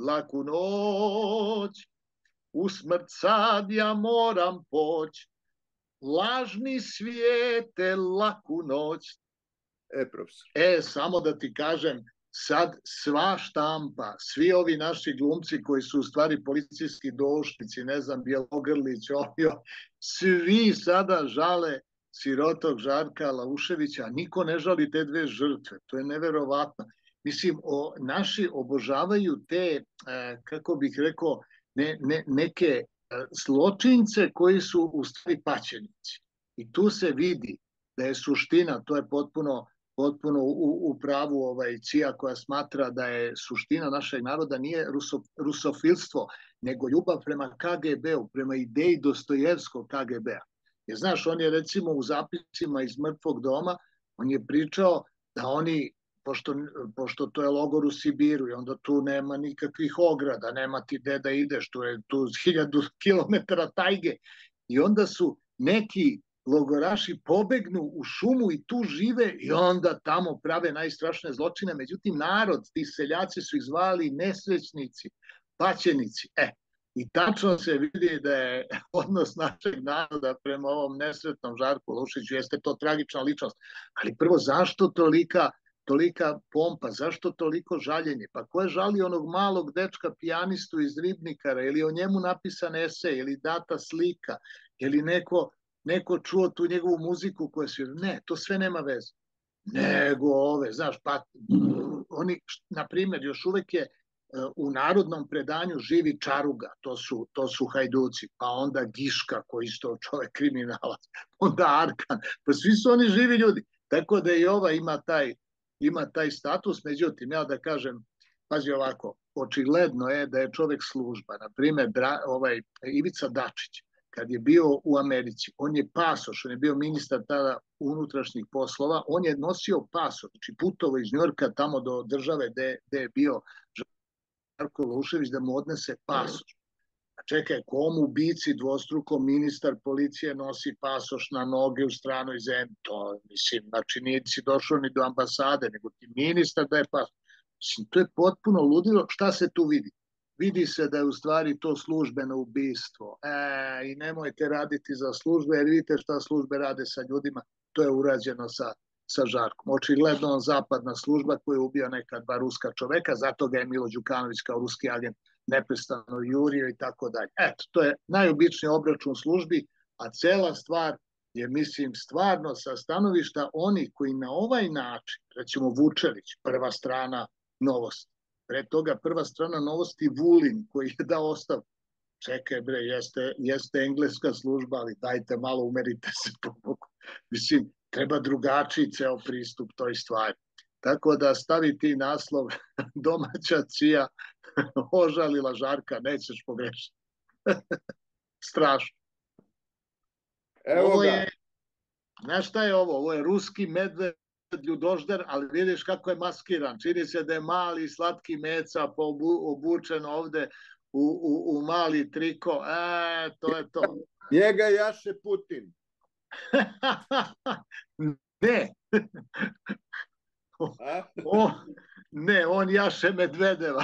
laku noć, u smrt sad ja moram poć, lažni svijete, laku noć. Profesor. Samo da ti kažem, sad sva štampa, svi ovi naši glumci koji su u stvari policijski doušnici, ne znam, Bjelogrlić, svi sada žale sirotog Žarka Lauševića, a niko ne žali te dve žrtve. To je neverovatno. Mislim, naši obožavaju te, kako bih rekao, neke zločince koji su u stvari paćenici. I tu se vidi da je suština, to je potpuno u pravu Cija koja smatra da je suština našeg naroda nije rusofilstvo, nego ljubav prema KGB-u, prema ideji Dostojevskog KGB-a. Jer znaš, on je recimo u zapisima iz Mrtvog doma, on je pričao da oni, pošto to je logor u Sibiru i onda tu nema nikakvih ograda, nema ti gde da ideš, tu je 1000 kilometara tajge i onda su neki logoraši pobegnu u šumu i tu žive i onda tamo prave najstrašnije zločine. Međutim, narod, ti seljaci su ih zvali nesrećnici, paćenici. I tačno se vidi da je odnos našeg naroda prema ovom nesretnom Žarku Lauševiću, jeste to tragična ličnost. Ali prvo, zašto tolika pompa, zašto toliko žaljenje? Pa ko je žalio onog malog dečka pijanistu iz Ribnikara, ili o njemu napisan esej, ili data slika, ili neko čuo tu njegovu muziku koja se... Ne, to sve nema veze. Nego znaš, pa oni, na primjer, još uvek je u narodnom predanju živi Čaruga, to su hajduci, pa onda Giška, koji isto čovek kriminalac, onda Arkan, pa svi su oni živi ljudi. Tako da i ova ima taj status, međutim, ja da kažem, pazi ovako, očigledno je da je čovek služba. Na primjer, Ivica Dačić, kad je bio u Americi, on je pasoš, on je bio ministar tada unutrašnjih poslova, on je nosio pasoš, znači putovo iz Njujorka tamo do države gde je bio Žarko Laušević da mu odnese pasoš. A čekaj, komu ubici dvostruko ministar policije nosi pasoš na noge u stranoj zemlji? To, mislim, znači nije si došao ni do ambasade, nego ti ministar daje pasoš. Mislim, to je potpuno ludilo. Šta se tu vidi? Vidi se da je u stvari to službeno ubistvo. I nemojte raditi za službe, jer vidite šta službe rade sa ljudima. To je urađeno sa Žarkom. Očigledno zapadna služba koja je ubio neka dva ruska čoveka, zato ga je Milo Đukanović kao ruski agent neprestano jurio i tako dalje. Eto, to je najobičniji obračun službi, a cela stvar je, mislim, stvarno sa stanovišta onih koji na ovaj način, recimo Vučelić, prva strana Novosti, pre toga prva strana Novosti Vulin, koji je dao ostavku. Čekaj bre, jeste engleska služba, ali dajte malo, umerite se po boku. Mislim, treba drugačiji ceo pristup toj stvari. Tako da stavi ti naslov domaća Cija ožalila Žarka, nećeš pogrešiti. Strašno. Evo ga. Znaš šta je ovo? Ovo je ruski medved ljudožder, ali vidiš kako je maskiran. Čini se da je mali slatki meca obučen ovde u mali triko. To je to. Njega jaše Putin. Ne. Ne, on jaše Medvedeva.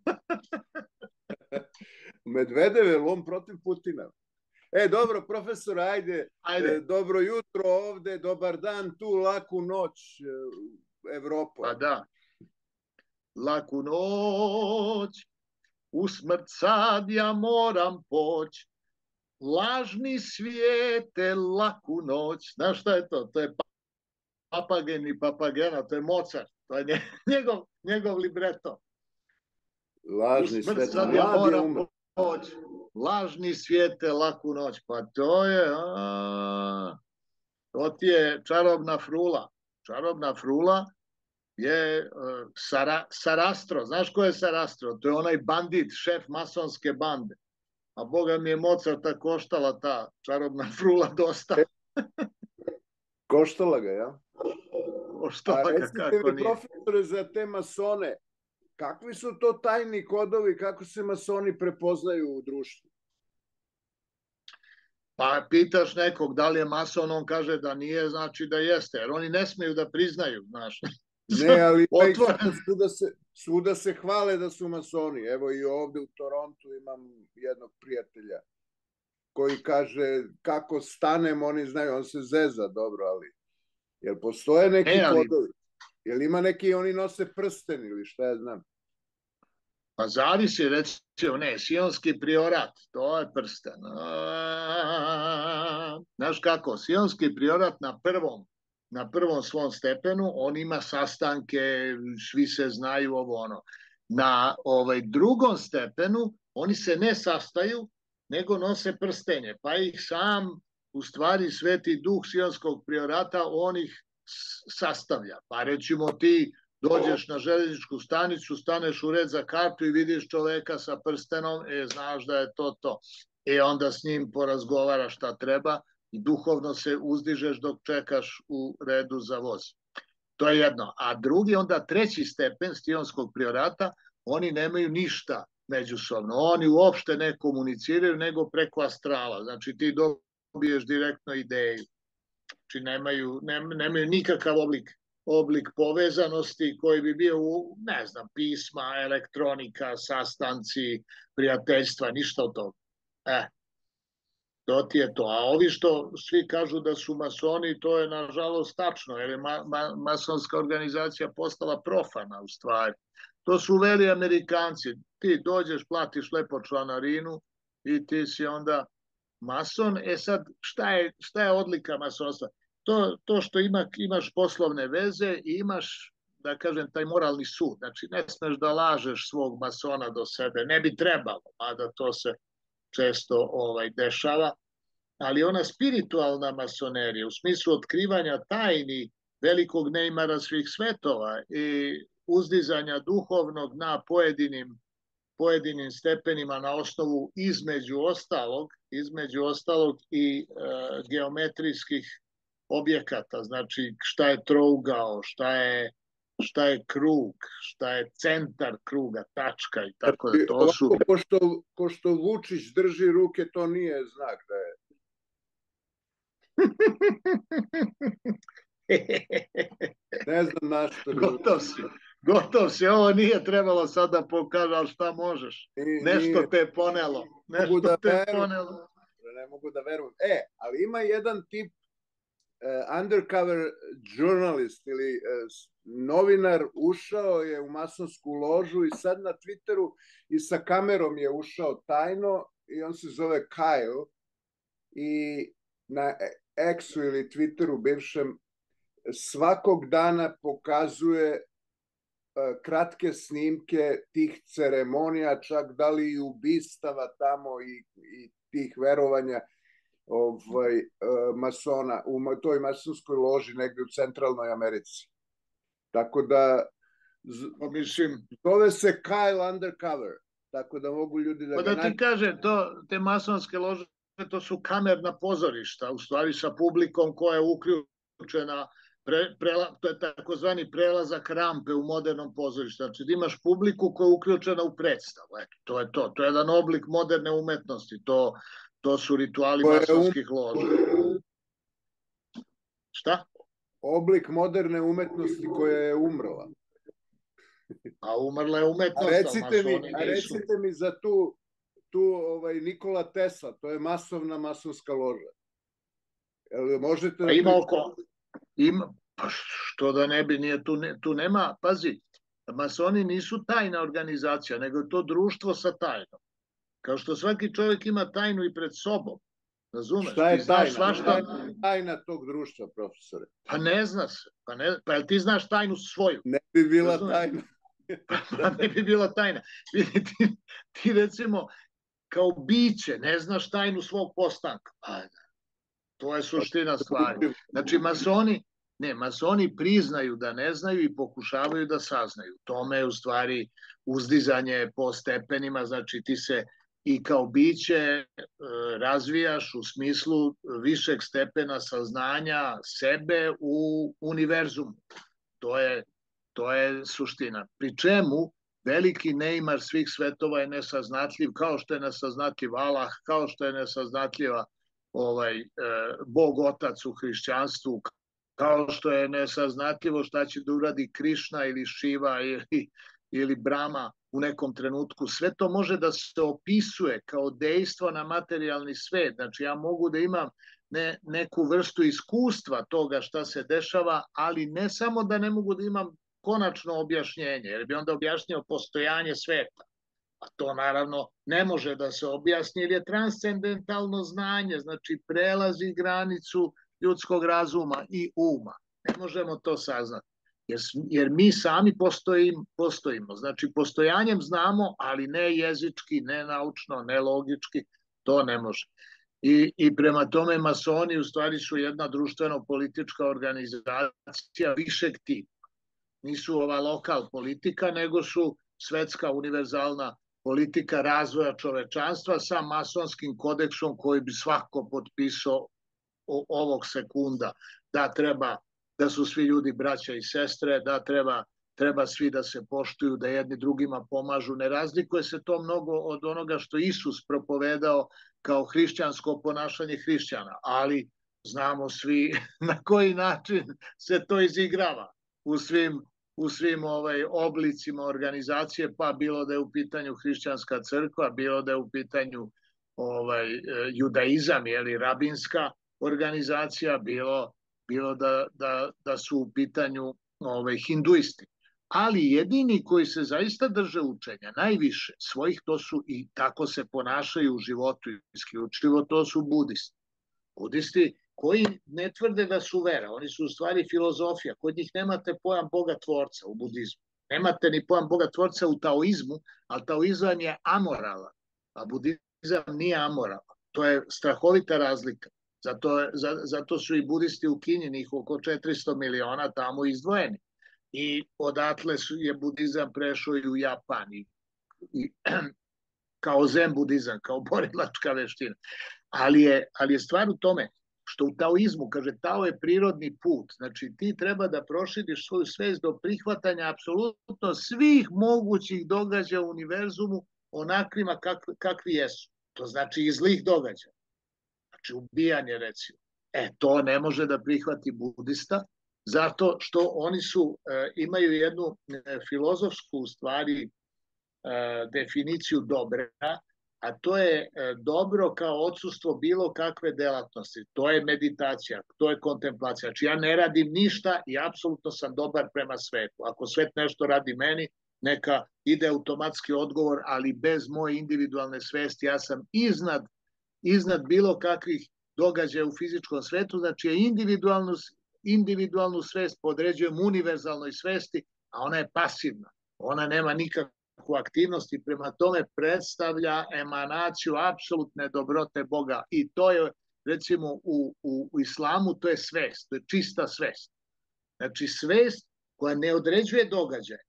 Medvedev, on protiv Putina. Dobro, profesor, ajde. Dobro jutro ovde, dobar dan, tu laku noć, Evropa. Pa da. Laku noć, u smrt sad ja moram poć, lažni svijete, laku noć. Znaš šta je to? To je Papagen i Papagena, to je Mozart, to je njegov libreto. Lažni svijete, mladi umr. Lažni svijete, laku noć, pa to ti je čarobna frula. Čarobna frula je Sarastro. Znaš ko je Sarastro? To je onaj bandit, šef masonske bande. A boga mi je Mozarta koštala ta čarobna frula dosta. Koštala ga, ja? Koštala ga, kako nije. Profesore, za te masone, kakvi su to tajni kodovi, kako se masoni prepoznaju u društvu? Pa pitaš nekog da li je mason, on kaže da nije, znači da jeste, jer oni ne smeju da priznaju, znaš. Ne, ali svuda se hvale da su masoni. Evo i ovde u Torontu imam jednog prijatelja koji kaže kako stanem, oni znaju, on se zeza dobro, ali jel postoje neki kodovi? Jel ima neki, oni nose prsten ili šta ja znam? Pa zavisi, recimo, ne, sionski priorat, to je prsten. Znaš kako, sionski priorat na prvom svom stepenu, on ima sastanke, svi se znaju ovo ono. Na drugom stepenu, oni se ne sastaju, nego nose prstenje, pa ih sam, u stvari, Sveti Duh sionskog priorata, on ih sastavlja. Pa recimo ti dođeš na željezničku stanicu, staneš u red za kartu i vidiš čoveka sa prstenom, znaš da je to. Onda s njim porazgovaraš šta treba i duhovno se uzdižeš dok čekaš u redu za voz. To je jedno. A drugi, onda treći stepen sionskog priorata, oni nemaju ništa međusobno. Oni uopšte ne komuniciraju, nego preko astrala. Znači ti dobiješ direktno ideju. Znači nemaju nikakav oblik povezanosti koji bi bio u, ne znam, pisma, elektronika, sastanci, prijateljstva, ništa od toga. To ti je to. A ovi što svi kažu da su masoni, to je nažalost tačno, jer je masonska organizacija postala profana u stvari. To su uveli Amerikanci. Ti dođeš, platiš lepo članarinu i ti si onda mason. Sad, šta je odlika masonstva? To što imaš poslovne veze i imaš, da kažem, taj moralni sud. Znači, ne smeš da lažeš svog masona do sebe. Ne bi trebalo, mada to se često dešava. Ali ona spiritualna masonerija, u smislu otkrivanja tajni velikog neimara svih svetova i uzdizanja duhovnog na pojedinim stepenima na osnovu između ostalog i geometrijskih objekata, znači šta je trougao, šta je krug, šta je centar kruga, tačka i tako da to su... Ko što Vučić drži ruke, to nije znak da je... Ne znam na što... Gotov si, ovo nije trebalo sad da pokažem, ali šta možeš? Nešto te je ponelo. Ne mogu da verujem. Ali ima jedan tip undercover journalist ili novinar, ušao je u masonsku ložu i sad na Twitteru i sa kamerom je ušao tajno i on se zove Kyle i na X-u ili Twitteru bivšem svakog dana pokazuje kratke snimke tih ceremonija, čak da li i ubistava tamo i tih verovanja masona u toj masonskoj loži negde u centralnoj Americi. Tako da zove se Kyle Undercover, tako da mogu ljudi da... Pa da ti kažem, te masonske lože, to su kamerna pozorišta, u stvari sa publikom koja je uključena, to je takozvani prelazak rampe u modernom pozorištu. Znači da imaš publiku koja je uključena u predstavu. To je to. To je jedan oblik moderne umetnosti. To su rituali masonskih loža. Šta? Oblik moderne umetnosti koja je umrla. A umrla je umetnost. A recite mi za tu Nikola Tesla, to je masovna masonska loža. Možete... Pa što da ne bi, tu nema, pazi, masoni nisu tajna organizacija, nego je to društvo sa tajnom. Kao što svaki čovjek ima tajnu i pred sobom, razumeš? Šta je tajna tog društva, profesore? Pa ne zna se, pa jel ti znaš tajnu svoju? Ne bi bila tajna. Pa ne bi bila tajna. Ti recimo, kao biće, ne znaš tajnu svog postanka. To je suština stvari. Znači, masoni priznaju da ne znaju i pokušavaju da saznaju. Tome je u stvari uzdizanje po stepenima, znači ti se i kao biće razvijaš u smislu višeg stepena saznanja sebe u univerzumu. To je suština. Pri čemu veliki neimar svih svetova je nesaznatljiv, kao što je nesaznatljiv Allah, kao što je nesaznatljiva Bog Otac u hrišćanstvu, Kao što je nesaznatljivo šta će da uradi Krišna ili Šiva ili Brama u nekom trenutku. Sve to može da se opisuje kao dejstvo na materijalni svet. Znači ja mogu da imam neku vrstu iskustva toga šta se dešava, ali ne samo da ne mogu da imam konačno objašnjenje, jer bi onda objasnio postojanje sveta. A to naravno ne može da se objasni jer je transcendentalno znanje, znači prelazi granicu ljudskog razuma i uma. Ne možemo to saznati. Jer mi sami postojimo. Znači postojanjem znamo, ali ne jezički, ne naučno, ne logički, to ne može. I prema tome masoni u stvari su jedna društveno-politička organizacija višeg tipa. Nisu ova lokal politika, nego su svetska univerzalna politika razvoja čovečanstva sa masonskim kodeksom koji bi svako potpisao ovog sekunda, da treba da su svi ljudi braća i sestre, da treba svi da se poštuju, da jedni drugima pomažu. Ne razlikuje se to mnogo od onoga što Isus propovedao kao hrišćansko ponašanje hrišćana, ali znamo svi na koji način se to izigrava u svim oblicima organizacije, pa bilo da je u pitanju hrišćanska crkva, bilo da je u pitanju judaizam ili rabinska organizacija, bilo da su u pitanju hinduisti. Ali jedini koji se zaista drže učenja, najviše svojih, to su i tako se ponašaju u životu isključivo, to su budisti. Budisti koji ne tvrde da su vera, oni su u stvari filozofija. Kod njih nemate pojam Boga tvorca u budizmu. Nemate ni pojam Boga tvorca u taoizmu, ali taoizam je amoralan, a budizam nije amoralan. To je strahovita razlika. Zato su i budisti u Kini, njih oko 400 miliona tamo izdvojeni. I odatle je budizam prešao i u Japan. I kao zen budizam, kao borilačka veština. Ali je stvar u tome što u taoizmu, kaže, Tao je prirodni put. Znači ti treba da proširiš svoju svest do prihvatanja apsolutno svih mogućih događaja u univerzumu onakvima kakvi jesu. To znači i zlih događaja. Znači ubijanje recimo. To ne može da prihvati budista, zato što oni imaju jednu filozofsku u stvari definiciju dobra, a to je dobro kao odsustvo bilo kakve delatnosti. To je meditacija, to je kontemplacija. Znači ja ne radim ništa i apsolutno sam dobar prema svetu. Ako svet nešto radi meni, neka ide automatski odgovor, ali bez moje individualne svesti ja sam iznad bilo kakvih događaja u fizičkom svetu. Znači individualnu svest podređujem univerzalnoj svesti, a ona je pasivna. Ona nema nikakvu aktivnost i prema tome predstavlja emanaciju apsolutne dobrote Boga. I to je, recimo, u islamu to je svest, to je čista svest. Znači svest koja ne određuje događaje.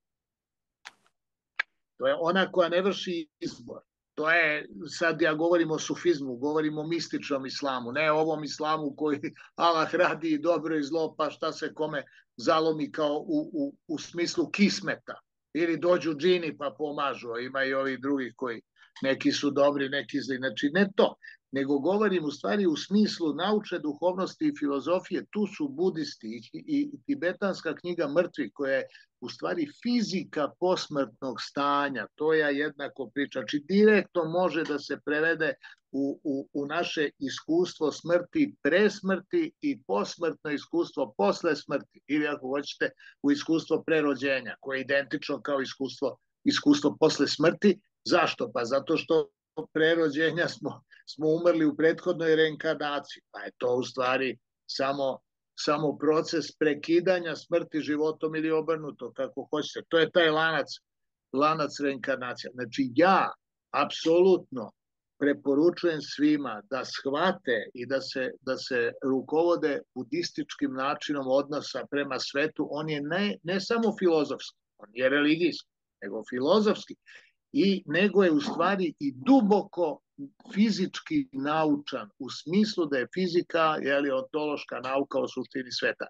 To je ona koja ne vrši izbor. To je, sad ja govorim o sufizmu, govorim o mističnom islamu, ne o ovom islamu koji Allah radi i dobro i zlo, pa šta se kome zalomi kao u smislu kismeta. Ili dođu džini pa pomažu, ima i ovih drugih koji neki su dobri, neki zli. Znači ne to, nego govorim u stvari u smislu naučne duhovnosti i filozofije. Tu su budisti i tibetanska knjiga Mrtvi koja je u stvari fizika posmrtnog stanja. To je jednako priča. Znači direktno može da se prevede u naše iskustvo smrti pre smrti i posmrtno iskustvo posle smrti. Ili ako hoćete u iskustvo prerođenja koje je identično kao iskustvo posle smrti. Zašto? Pa zato što prerođenja smo umrli u prethodnoj reinkarnaciji. Pa je to u stvari samo proces prekidanja smrti životom ili obrnuto, kako hoćete. To je taj lanac reinkarnacija. Znači ja apsolutno preporučujem svima da shvate i da se rukovode budističkim načinom odnosa prema svetu. On je ne samo filozofski, on je religijski, nego filozofski. Nego je u stvari i duboko fizički naučan u smislu da je fizika ontološka nauka o suštini sveta.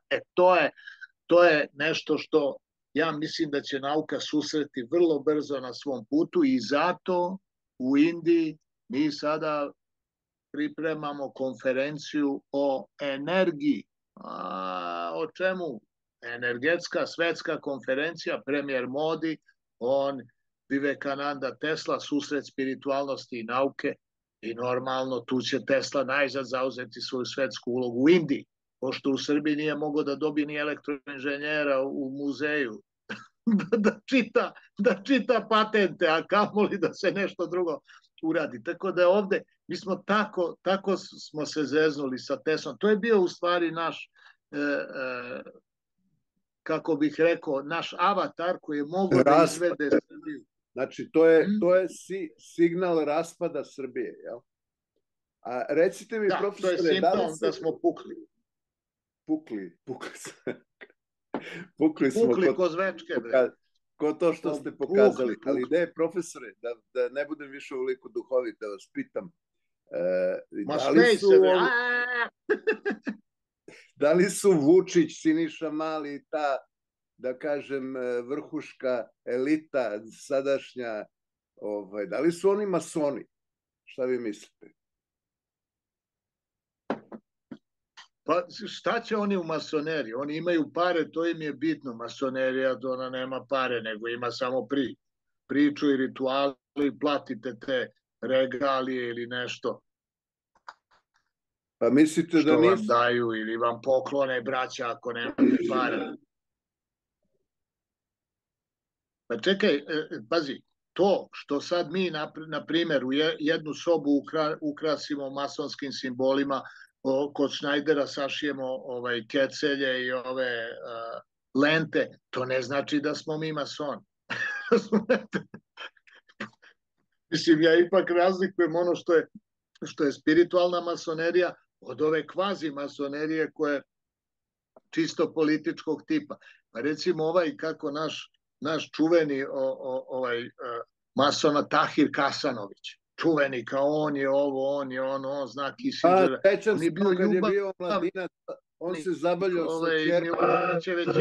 To je nešto što ja mislim da će nauka susreti vrlo brzo na svom putu i zato u Indiji mi sada pripremamo konferenciju o energiji, A o čemu? Energetska svetska konferencija, premijer Modi, on, Vivekananda Tesla, susret spiritualnosti i nauke i normalno tu će Tesla najzad zauzeti svoju svetsku ulogu u Indiji, pošto u Srbiji nije mogao da dobije ni elektroinženjera u muzeju da čita patente, a kamoli da se nešto drugo uradi. Tako da ovde, mi smo tako smo se zeznuli sa Teslom. To je bio u stvari naš, kako bih rekao, naš avatar koji je mogao da izvede Srbiju. Znači, to je signal raspada Srbije, jel? A recite mi, profesore, to je simptom da smo pukli. Pukli smo ko zvečke. Ko to što ste pokazali. Ali ne, profesore, da ne budem više u liku duhovit, da vas pitam. Da li su Vučić, Siniša Mali i ta, da kažem, vrhuška elita sadašnja, da li su oni masoni? Šta vi mislite? Pa šta će oni u masoneriji? Oni imaju pare, to im je bitno. Masonerija, ona nema pare, nego ima samo priču i rituali i platite te regalije ili nešto. Pa mislite da nisu? Što vam daju ili vam poklone braća ako nemate pare. Pa čekaj, pazi, to što sad mi, na primjer, u jednu sobu ukrasimo masonskim simbolima, kod Šnajdera sašijemo kecelje i ove lente, to ne znači da smo mi masoni. Mislim, ja ipak razlikujem ono što je spiritualna masonerija od ove kvazi masonerije koje je čisto političkog tipa. Pa recimo kako naš čuveni masona Tahir Kasanović, čuveni kao on je ovo, on je ono, on zna Kisingera. Sećam se kad je bio mladinac, on se zabavljao sa čerkom.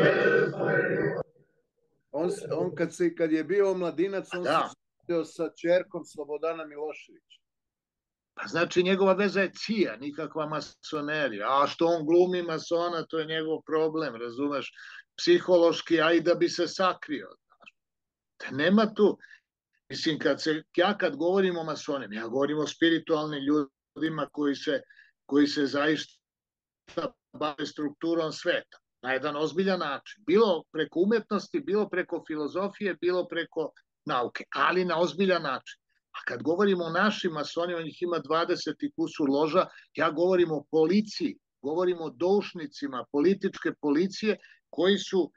Kad je bio mladinac, on se zabavljao sa čerkom Slobodana Miloševića. Pa znači njegova veza je CIA, nikakva masonerija. A što on glumi masona, to je njegov problem, razumeš? Psihološki, a i da bi se sakrio. Nema tu. Mislim, kad govorim o masonima, ja govorim o spiritualnim ljudima koji se zaista bave strukturom sveta na jedan ozbiljan način. Bilo preko umetnosti, bilo preko filozofije, bilo preko nauke, ali na ozbiljan način. A kad govorimo o našim masonima, njih ima 20 i kusur loža, ja govorim o policiji, govorim o doušnicima političke policije koji su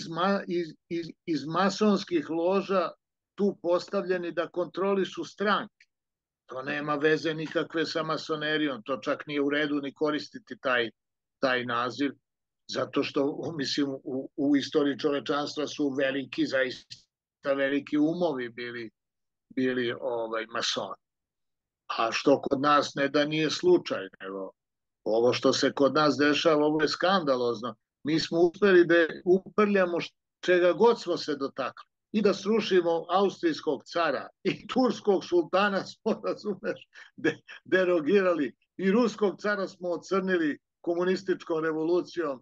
iz masonskih loža tu postavljeni da kontrolišu stranke. To nema veze nikakve sa masonerijom, to čak nije u redu ni koristiti taj naziv, zato što, mislim, u istoriji čovečanstva su veliki, zaista veliki umovi bili masoni. A što kod nas ne da nije slučaj, nego ovo što se kod nas dešava, ovo je skandalozno. Mi smo uspeli da uprljamo čega god smo se dotakli. I da srušimo austrijskog cara i turskog sultana smo, razumeš, derogirali. I ruskog cara smo ocrnili komunističkom revolucijom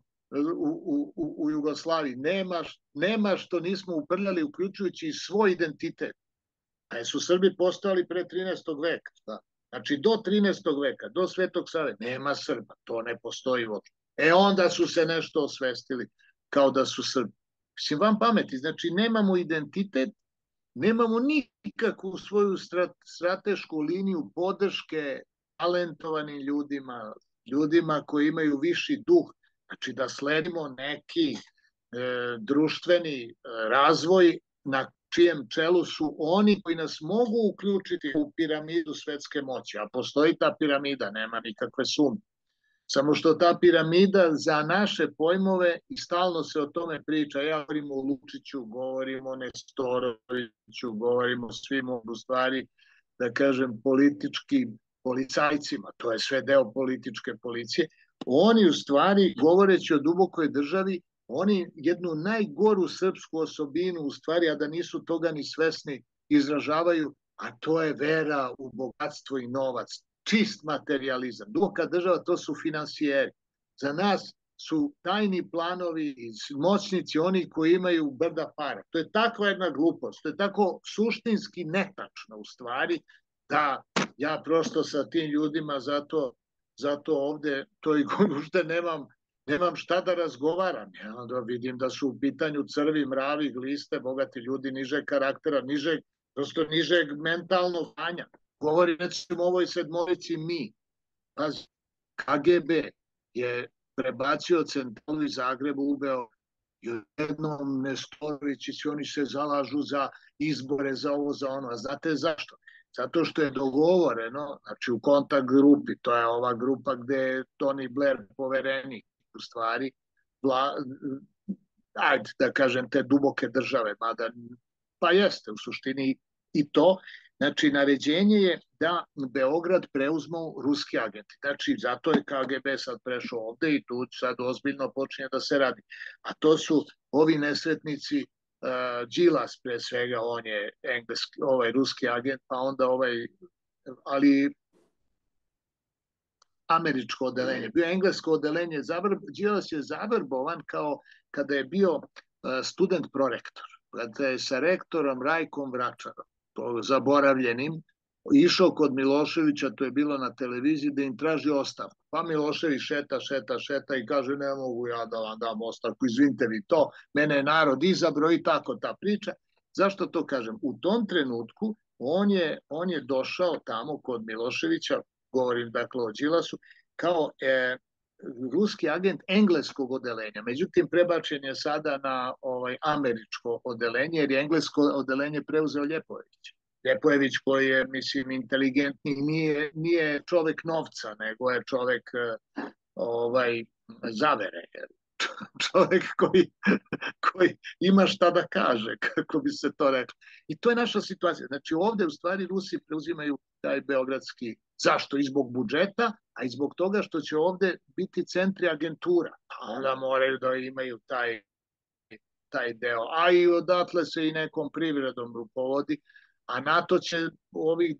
u Jugoslaviji. Nema što nismo uprljali, uključujući i svoj identitet. A su Srbi postojali pre 13. veka. Znači, do 13. veka, do Svetog Save, nema Srba. To ne postoji uopšte. Onda su se nešto osvestili kao da su Srbi. Mislim, vam pameti, znači nemamo identitet, nemamo nikakvu svoju stratešku liniju podrške talentovanim ljudima koji imaju viši duh, znači da sledimo neki društveni razvoj na čijem čelu su oni koji nas mogu uključiti u piramidu svetske moći, a postoji ta piramida, nema nikakve sumnje. Samo što ta piramida za naše pojmove, i stalno se o tome priča, ja govorim o Lučiću, govorim o Nestoroviću, govorim o svim u stvari, da kažem, političkim policajcima, to je sve deo političke policije, oni u stvari, govoreći o dubokoj državi, oni jednu najgoru srpsku osobinu u stvari, a da nisu toga ni svesni, izražavaju, a to je vera u bogatstvo i novac. Čist materializam. Duboka država, to su finansijeri. Za nas su tajni planovi, moćnici, oni koji imaju brda para. To je takva jedna glupost, to je tako suštinski netačno u stvari, da ja prosto sa tim ljudima zato ovde to i ušte nemam šta da razgovaram. Ja onda vidim da su u pitanju crvi, mravi, gliste, bogati ljudi nižeg karaktera, prosto nižeg mentalnog stanja. Govori recimo o ovoj sedmorici mi. Pazi, KGB je prebacio centralu iz Zagreba u Beograd. I jednom Nestorović i svi oni se zalažu za izbore, za ovo, za ono. A znate zašto? Zato što je dogovoreno, znači u kontakt grupi, to je ova grupa gde je Tony Blair poverenik, u stvari, ajde da kažem te duboke države, mada pa jeste u suštini i to. Znači, naređenje je da Beograd preuzmu ruski agenti. Znači, zato je KGB sad prešao ovde i tu sad ozbiljno počinje da se radi. A to su ovi nesretnici, Đilas pre svega, on je ruski agent, pa onda ali američko odeljenje. Bio englesko odeljenje, Đilas je zavrbovan kao kada je bio student prorektor. Kada je sa rektorom Rajkom Vračarom, to zaboravljenim, išao kod Miloševića, to je bilo na televiziji, da im traži ostavku. Pa Milošević šeta i kaže ne mogu ja da vam dam ostavku, izvinite vi to, mene je narod izabrao i tako ta priča. Zašto to kažem? U tom trenutku on je došao tamo kod Miloševića, govorim dakle o Đilasu, kao ruski agent engleskog odeljenja. Međutim, prebačen je sada na američko odeljenje, jer je englesko odeljenje preuzeo Ljepojević. Ljepojević koji je, mislim, inteligentni, nije čovek novca, nego je čovek zavere. Čovek koji ima šta da kaže, kako bi se to reklo. I to je naša situacija. Znači ovde u stvari Rusi preuzimaju taj beogradski. Zašto? I zbog budžeta, a i zbog toga što će ovde biti centri agentura. A onda moraju da imaju taj deo. A i odatle se i nekom privredom rukovodi. A NATO će ovih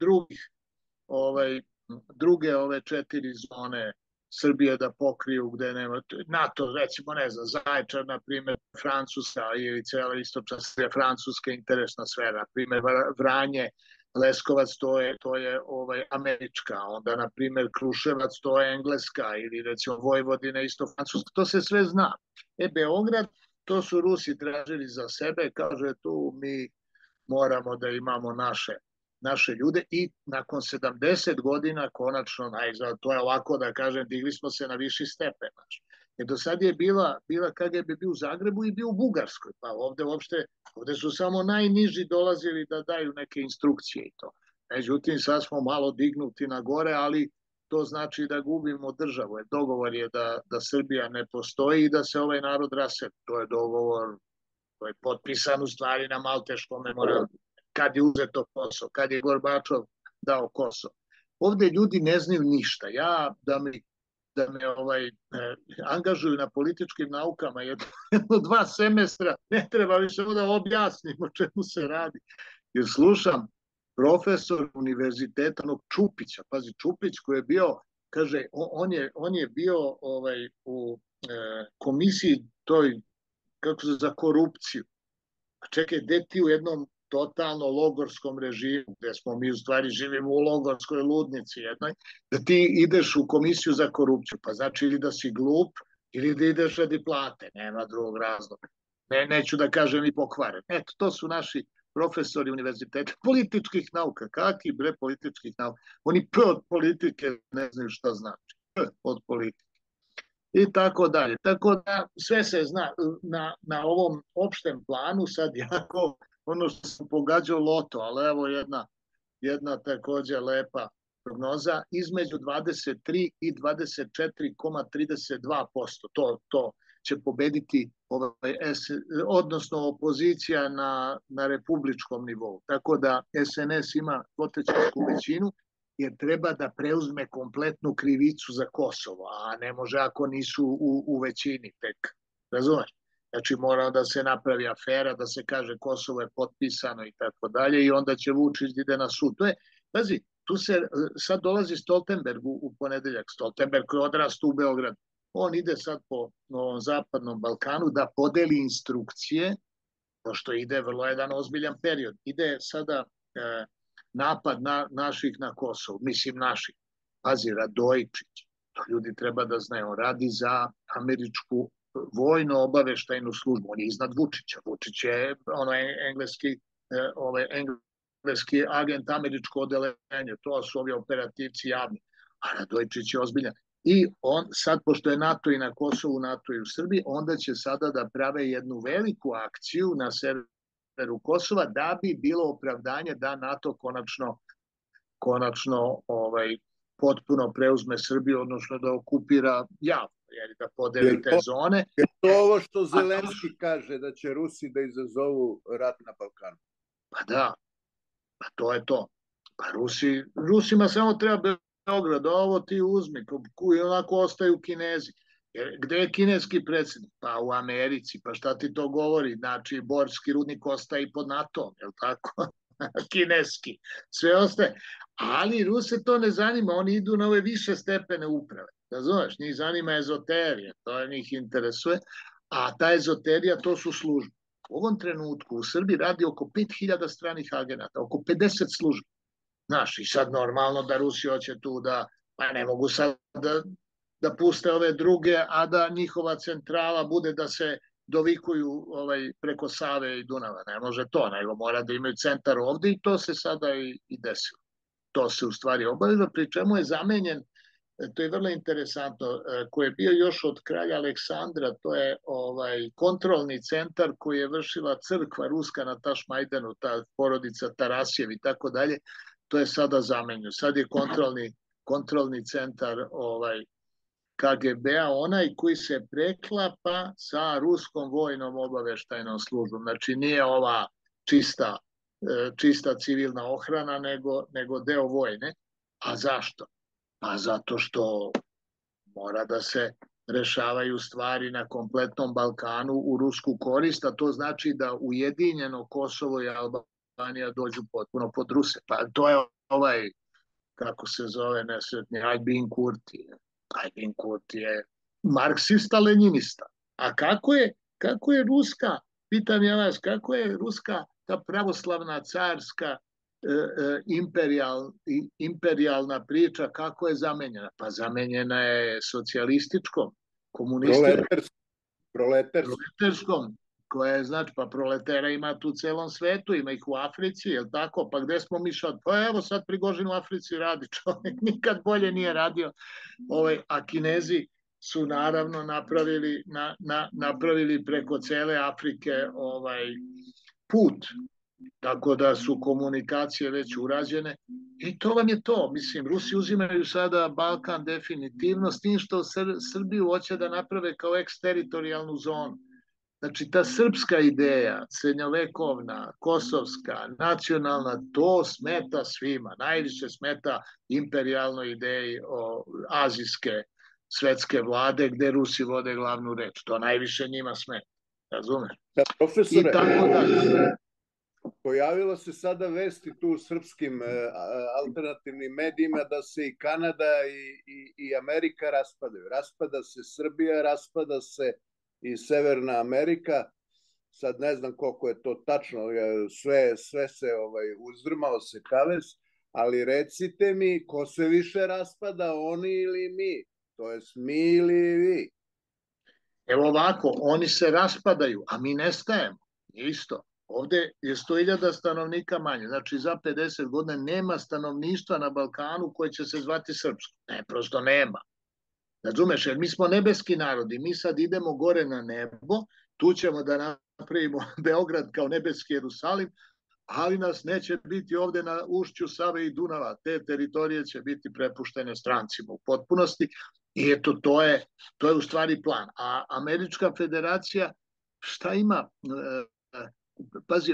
druge ove 4 zone Srbije da pokriju gde nema. NATO, recimo, ne znam, Zaječar, na primjer, Francuska ili cijela istočna Srbija, Francuska interesna sfera, na primjer, Vranje, Leskovac, to je američka, onda, na primjer, Kruševac, to je engleska, ili recimo Vojvodina, isto francuska, to se sve zna. Beograd, to su Rusi tražili za sebe, kaže tu mi moramo da imamo naše ljude i nakon 70 godina konačno, to je ovako da kažem, digli smo se na viši stepen. Jer do sad je bila KGB bio u Zagrebu i bio u Bugarskoj, pa ovde su samo najniži dolazili da daju neke instrukcije i to. Međutim, sad smo malo dignuti na gore, ali to znači da gubimo državu. Dogovor je da Srbija ne postoji i da se ovaj narod raseli. To je dogovor, to je potpisan u stvari na Malteškom memorijalu. Kad je uzeto Kosovo, kad je Gorbačov dao Kosovo. Ovde ljudi ne znaju ništa. Da me angažuju na političkim naukama jedno 2 semestra, ne treba više da objasnim o čemu se radi. Jer slušam profesor univerziteta Čupića, pazi, Čupić koji je bio, kaže, on je bio u komisiji toj, kako se za korupciju. A čekaj, gde ti u jednom totalno logorskom režimu, gde smo mi u stvari živimo u logorskoj ludnici jednoj, da ti ideš u komisiju za korupciju, pa znači ili da si glup, ili da ideš radi plate, nema drugog razloga. Neću da kažem i pokvaren. Eto, to su naši profesori univerziteta političkih nauka. Kakvi bre političkih nauka? Oni od politike ne znaju šta znači. Od politike. I tako dalje. Tako da sve se zna na ovom opštem planu, sad jako ono što sam pogađao loto, ali evo jedna takođe lepa prognoza, između 23 i 24,32%. To će pobediti odnosno opozicija na republičkom nivou. Tako da SNS ima dvotrećinsku većinu jer treba da preuzme kompletnu krivicu za Kosovo, a ne može ako nisu u većini tek. Razumeš? Znači mora da se napravi afera, da se kaže Kosovo je potpisano i tako dalje i onda će Vučić ide na sud. Pazi, tu se sad dolazi Stoltenberg u ponedeljak. Stoltenberg koji je odrastao u Beogradu. on ide sad po ovom zapadnom Balkanu da podeli instrukcije, pošto ide vrlo jedan ozbiljan period. Ide sada napad naših na Kosovo, mislim naših. Pazi, Radojičić, to ljudi treba da znaju, on radi za američku vojno-obaveštajnu službu, on je iznad Vučića. Vučić je engleski agent, američko odeljenje, to su ovi operativci javni, a Radojičić je ozbiljan. I on sad, pošto je NATO i na Kosovu, NATO i u Srbiji, onda će sada da prave jednu veliku akciju na severu Kosova da bi bilo opravdanje da NATO konačno potpuno preuzme Srbiju, odnosno da okupira javno, jer da podeli te zone. Je to ovo što Zelenski kaže, da će Rusi da izazovu rat na Balkanu? Pa da, pa to je to. Pa Rusima samo treba Beograd, ovo ti uzmi, i onako ostaju Kinezi. Jer gde je kineski predsjednik? Pa u Americi, pa šta ti to govori? Znači, Borski rudnik ostaje i pod NATO-om, je li tako? Kineski, sve ostaje. Ali Ruse to ne zanima, oni idu na ove više stepene uprave. Razumeš, njih zanima ezoterija, to njih interesuje, a ta ezoterija to su službe. U ovom trenutku u Srbiji radi oko 5000 stranih agenata, oko 50 službi. Znaš, i sad normalno da Rusi hoće tu da, pa ne mogu sad da puste ove druge, a da njihova centrala bude da se dovikuju preko Save i Dunava. Ne može to, nego mora da imaju centar ovde i to se sada i desilo. To se u stvari obavilo, pri čemu je zamenjen, to je vrlo interesantno, koji je bio još od kralja Aleksandra, to je kontrolni centar koji je vršila crkva ruska na Tašmajdanu, ta porodica Tarasjev i tako dalje, to je sada zamenjeno. Sad je kontrolni centar KGB-a, onaj koji se preklapa sa ruskom vojnom obaveštajnom službom. Znači nije ova čista civilna ohrana, nego deo vojne. A zašto? Pa zato što mora da se rešavaju stvari na kompletnom Balkanu u rusku korist, a to znači da ujedinjeno Kosovo i Albanija dođu potpuno pod Ruse. Pa to je kako se zove nesretni, Aljbin Kurti. Aljbin Kurti je marksista-leninista. A kako je ruska, pitam ja vas, kako je ruska ta pravoslavna carska imperijalna priča, kako je zamenjena? Pa zamenjena je socijalističkom, komunističkom, proleterskom, koja je, znači, pa proletera ima tu u celom svetu, ima ih u Africi, je li tako? Pa gde smo mi sad? Pa evo sad Prigožin u Africi radi, čovjek nikad bolje nije radio, a Kinezi su naravno napravili preko cele Afrike put, tako da su komunikacije već urađene i to vam je to. Mislim, Rusi uzimaju sada Balkan definitivno, s tim što Srbiju hoće da naprave kao eksteritorijalnu zonu. Znači, ta srpska ideja, srednjovekovna, kosovska, nacionalna, to smeta svima. Najviše smeta imperijalnoj ideji azijske svetske vlade, gde Rusi vode glavnu reč. To najviše njima smeta. Razumeš? Profesore, i tako dalje. Pojavilo se sada vesti tu u srpskim alternativnim medijima da se i Kanada i Amerika raspadaju. Raspada se Srbija, raspada se i Severna Amerika. Sad ne znam koliko je to tačno, sve se uzdrmao se kavez, ali recite mi ko se više raspada, oni ili mi? To jest mi ili vi? Evo ovako, oni se raspadaju, a mi nestajemo. Isto. Ovde je 100.000 stanovnika manje. Znači, za 50 godina nema stanovništva na Balkanu koje će se zvati srpsko. Ne, prosto nema. Razumeš, jer mi smo nebeski narodi. Mi sad idemo gore na nebo, tu ćemo da napravimo Beograd kao nebeski Jerusalim, ali nas neće biti ovde na ušću Save i Dunava. Te teritorije će biti prepuštene strancima u potpunosti i eto, to je u stvari plan. A Američka federacija, šta ima? Pazi,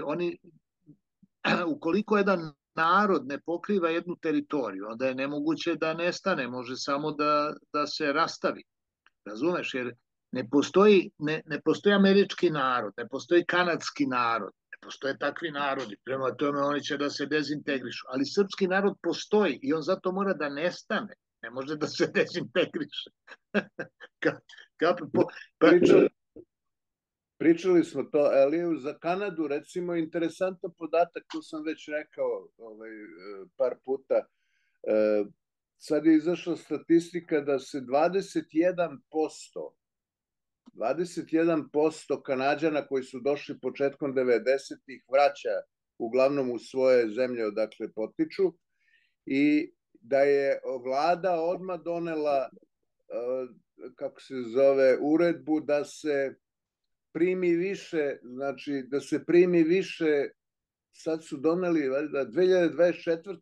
ukoliko jedan narod ne pokriva jednu teritoriju, onda je nemoguće da nestane, može samo da se rastavi. Razumeš? Jer ne postoji američki narod, ne postoji kanadski narod, ne postoje takvi narodi. Prema tome oni će da se dezintegrišu. Ali srpski narod postoji i on zato mora da nestane. Ne može da se dezintegriše. Pričali smo to, ali za Kanadu, recimo, interesantan podatak, to sam već rekao par puta. Sad je izašla statistika da se 21% Kanađana koji su došli početkom 90-ih vraća uglavnom u svoje zemlje odakle potiču i da je vlada odmah donela, kako se zove, uredbu da se primi više, znači da se primi više, sad su doneli 2024.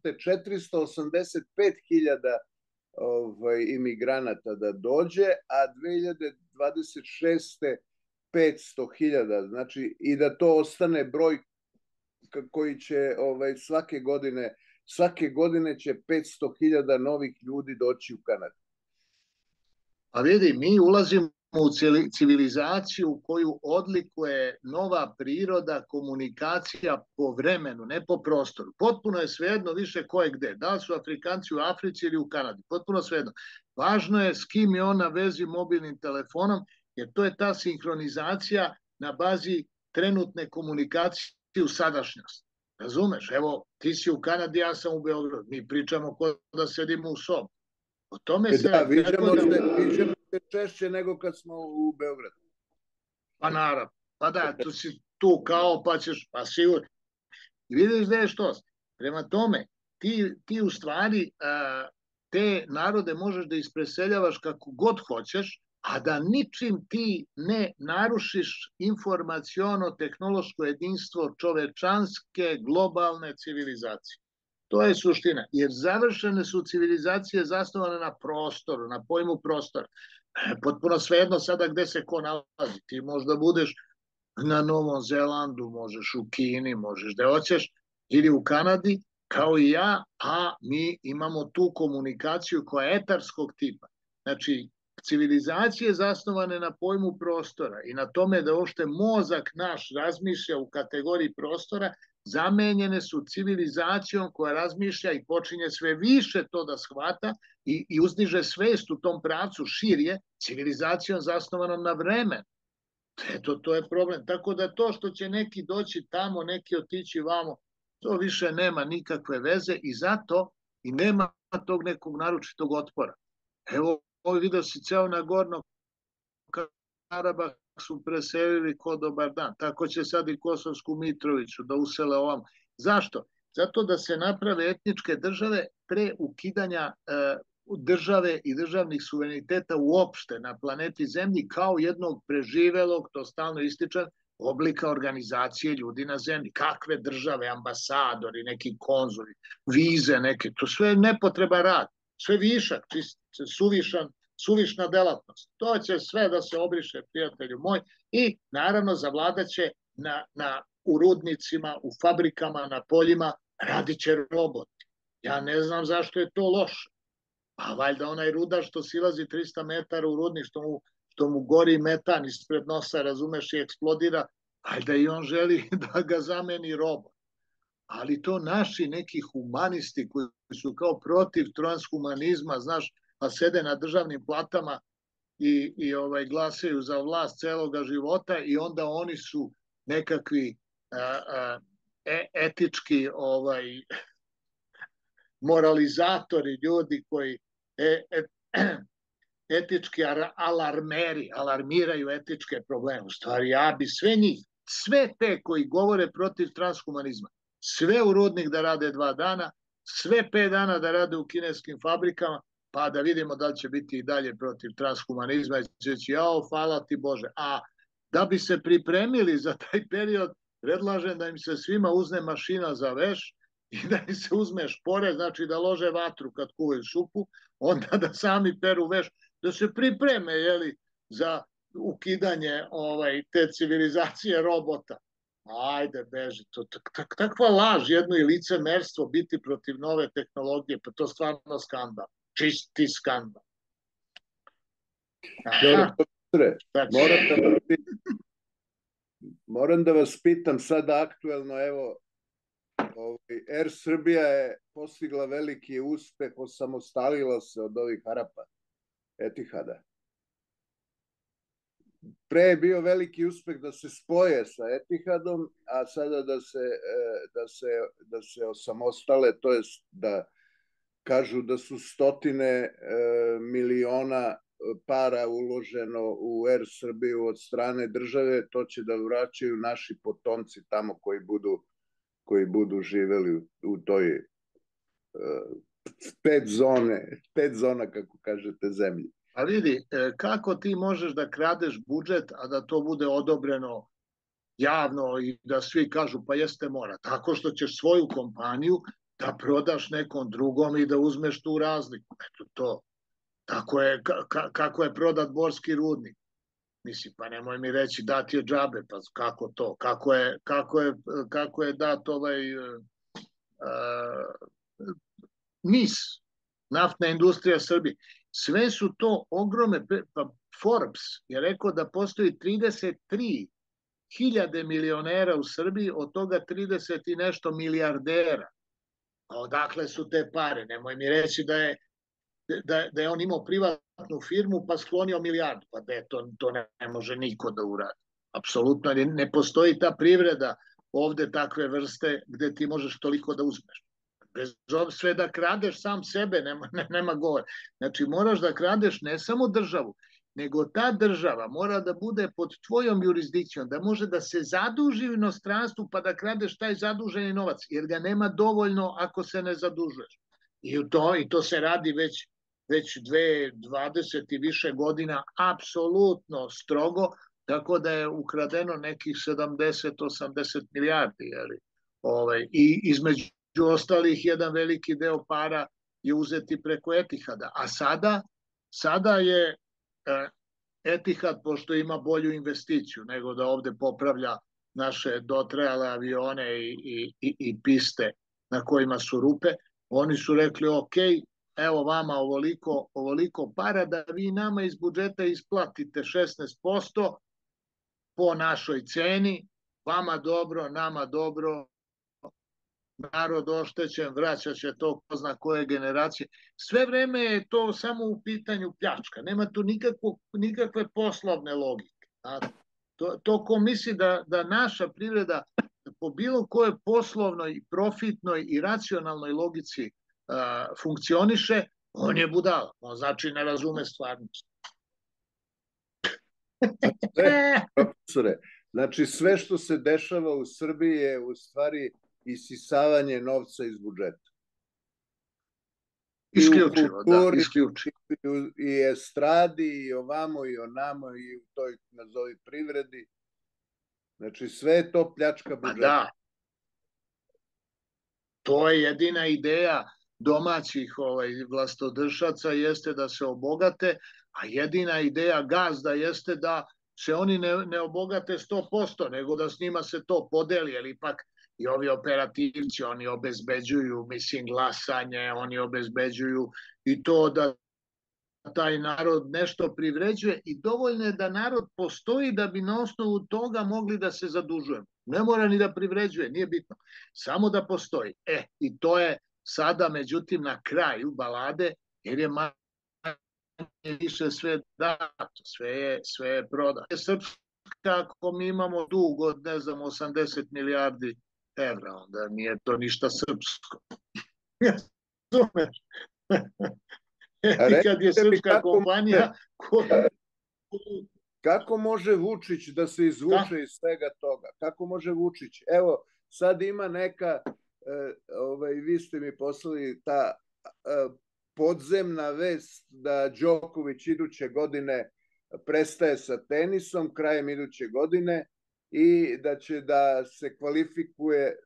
485.000 imigranata da dođe, a 2026. 500.000, znači i da to ostane broj koji će svake godine će 500.000 novih ljudi doći u Kanadu. A vidi, mi ulazimo u civilizaciju koju odlikuje nova priroda, komunikacija po vremenu, ne po prostoru. Potpuno je svejedno više ko je gde. Da li su Afrikanci u Africi ili u Kanadi. Potpuno svejedno. Važno je s kim je on na vezi mobilnim telefonom, jer to je ta sinhronizacija na bazi trenutne komunikacije u sadašnjosti. Razumeš? Evo, ti si u Kanadi, ja sam u Beogradu. Mi pričamo kao da sedimo u sobu. O tome se... Da, viđamo se češće nego kad smo u Beogradu. Pa naravno. Pa da, tu si tu kao, pa ćeš, pa sigurno. I vidiš da je što. Prema tome, ti u stvari te narode možeš da ispreseljavaš kako god hoćeš, a da ničim ti ne narušiš informaciono-tehnološko jedinstvo čovečanske globalne civilizacije. To je suština, jer završene su civilizacije zasnovane na prostoru, na pojmu prostora. Potpuno svejedno sada gde se ko nalazi. Ti možda budeš na Novom Zelandu, možeš u Kini, možeš da hoćeš, ili u Kanadi, kao i ja, a mi imamo tu komunikaciju koja je etarskog tipa. Znači, civilizacije zasnovane na pojmu prostora i na tome da uopšte mozak naš razmišlja u kategoriji prostora, zamenjene su civilizacijom koja razmišlja i počinje sve više to da shvata i uzdiže svest u tom pravcu širje, civilizacijom zasnovanom na vremenu. Eto, to je problem. Tako da to što će neki doći tamo, neki otići vamo, to više nema nikakve veze i zato i nema tog nekog naročitog otpora. Evo, ovo vidio si ceo Nagorno Karabah su preselili ko dobar dan. Tako će sad i Kosovsku Mitroviću da usele ovam. Zašto? Zato da se naprave etničke države pre ukidanja države i državnih suvereniteta uopšte na planeti Zemlji kao jednog preživelog, to stalno ističem, oblika organizacije ljudi na Zemlji. Kakve države, ambasadori, neki konzuli, vize neke, to sve nepotreban rad, sve višak, suvišna delatnost. To će sve da se obriše, prijatelju moj, i naravno zavladaće u rudnicima, u fabrikama, na poljima, radit će roboti. Ja ne znam zašto je to loše. Pa valjda onaj rudar što silazi 300 metara u rudnik, što mu gori metan ispred nosa, razumeš, i eksplodira, valjda i on želi da ga zameni robot. Ali to naši neki humanisti koji su kao protiv transhumanizma, znaš, a sede na državnim platama i glasaju za vlast celoga života i onda oni su nekakvi etički moralizatori, ljudi koji etički alarmeri, alarmiraju etičke probleme. U stvari, ja bi sve njih, sve te koji govore protiv transhumanizma, sve u rudnik da rade 2 dana, sve 5 dana da rade u kineskim fabrikama, pa da vidimo da li će biti i dalje protiv transhumanizma i će jao, hvala ti Bože. A da bi se pripremili za taj period, predlažem da im se svima uzne mašina za veš i da im se uzme špore, znači da lože vatru kad kuvaju supu, onda da sami peru veš, da se pripreme za ukidanje te civilizacije robota. Ajde, beži. Takva laž, jedno i licemerstvo biti protiv nove tehnologije, pa to stvarno skandal. Čisti skandal. Moram da vas pitam sada aktuelno, evo, Air Srbija je postigla veliki uspeh, osamostalila se od ovih Arapa, Etihada. Pre je bio veliki uspeh da se spoje sa Etihadom, a sada da se osamostale, to jest da kažu da su stotine miliona para uloženo u Air Srbiju od strane države, to će da vraćaju naši potomci tamo koji budu živeli u toj pet zona, kako kažete, zemlji. A vidi, kako ti možeš da kradeš budžet, a da to bude odobreno javno i da svi kažu pa jeste mora. Tako što ćeš svoju kompaniju da prodaš nekom drugom i da uzmeš tu razliku. Eto to. Kako je prodat Borski rudnik. Mislim, pa nemoj mi reći dat je džabe, pa kako to? Kako je dat ovaj NIS, naftna industrija Srbije. Sve su to ogromne, pa Forbes je rekao da postoji 33.000 milionera u Srbiji, od toga 30 i nešto milijardera. A odakle su te pare? Nemoj mi reći da je on imao privatnu firmu pa sklonio milijardu. Pa to ne može niko da uradi. Apsolutno ne postoji ta privreda ovde takve vrste gde ti možeš toliko da uzmeš. Bez sve da kradeš sam sebe, nema govora. Znači moraš da kradeš ne samo državu, nego ta država mora da bude pod tvojom jurisdikcijom, da može da se zaduži u inostranstvu pa da kradeš taj zaduženi novac, jer ga nema dovoljno ako se ne zadužuješ. I to se radi već 20 i više godina apsolutno strogo, tako da je ukradeno nekih 70-80 milijardi. I između ostalih jedan veliki deo para je uzeti preko Etihada. A sada je Etihad, pošto ima bolju investiciju nego da ovde popravlja naše dotrajale avione i piste na kojima su rupe, oni su rekli ok, evo vama ovoliko para da vi nama iz budžeta isplatite 16% po našoj ceni, vama dobro, nama dobro, narod oštećen, vraćat će to ko zna koje generacije. Sve vreme je to samo u pitanju pljačka. Nema tu nikakve poslovne logike. To ko misli da naša privreda po bilo kojoj poslovnoj, profitnoj i racionalnoj logici funkcioniše, on je budala. On znači ne razume stvarnost. Profesore, znači sve što se dešava u Srbiji je u stvari isisavanje novca iz budžeta. Isključivo, da, isključivo. I estradi, i ovamo, i onamo, i u toj, nazovi, privredi. Znači, sve je to pljačka budžeta. Da. To je jedina ideja domaćih vlastodržaca, jeste da se obogate, a jedina ideja gazda jeste da se oni ne obogate 100%, nego da s njima se to podeli, jer ipak i ovi operativci, oni obezbeđuju, mislim, glasanje, oni obezbeđuju i to da taj narod nešto privređuje i dovoljno je da narod postoji da bi na osnovu toga mogli da se zadužujemo. Ne mora ni da privređuje, nije bitno. Samo da postoji. I to je sada, međutim, na kraju balade, jer je manje više sve dato, sve je prodato. Srpska, ako mi imamo dug od, ne znam, 80 milijardi evra, onda nije to ništa srpsko. Kad je srpska kompanija... Kako može Vučić da se izvuče iz svega toga? Kako može Vučić? Evo, sad ima neka, vi ste mi poslali ta podzemna vest da Đoković iduće godine prestaje sa tenisom, krajem iduće godine, i da će da se kvalifikuje,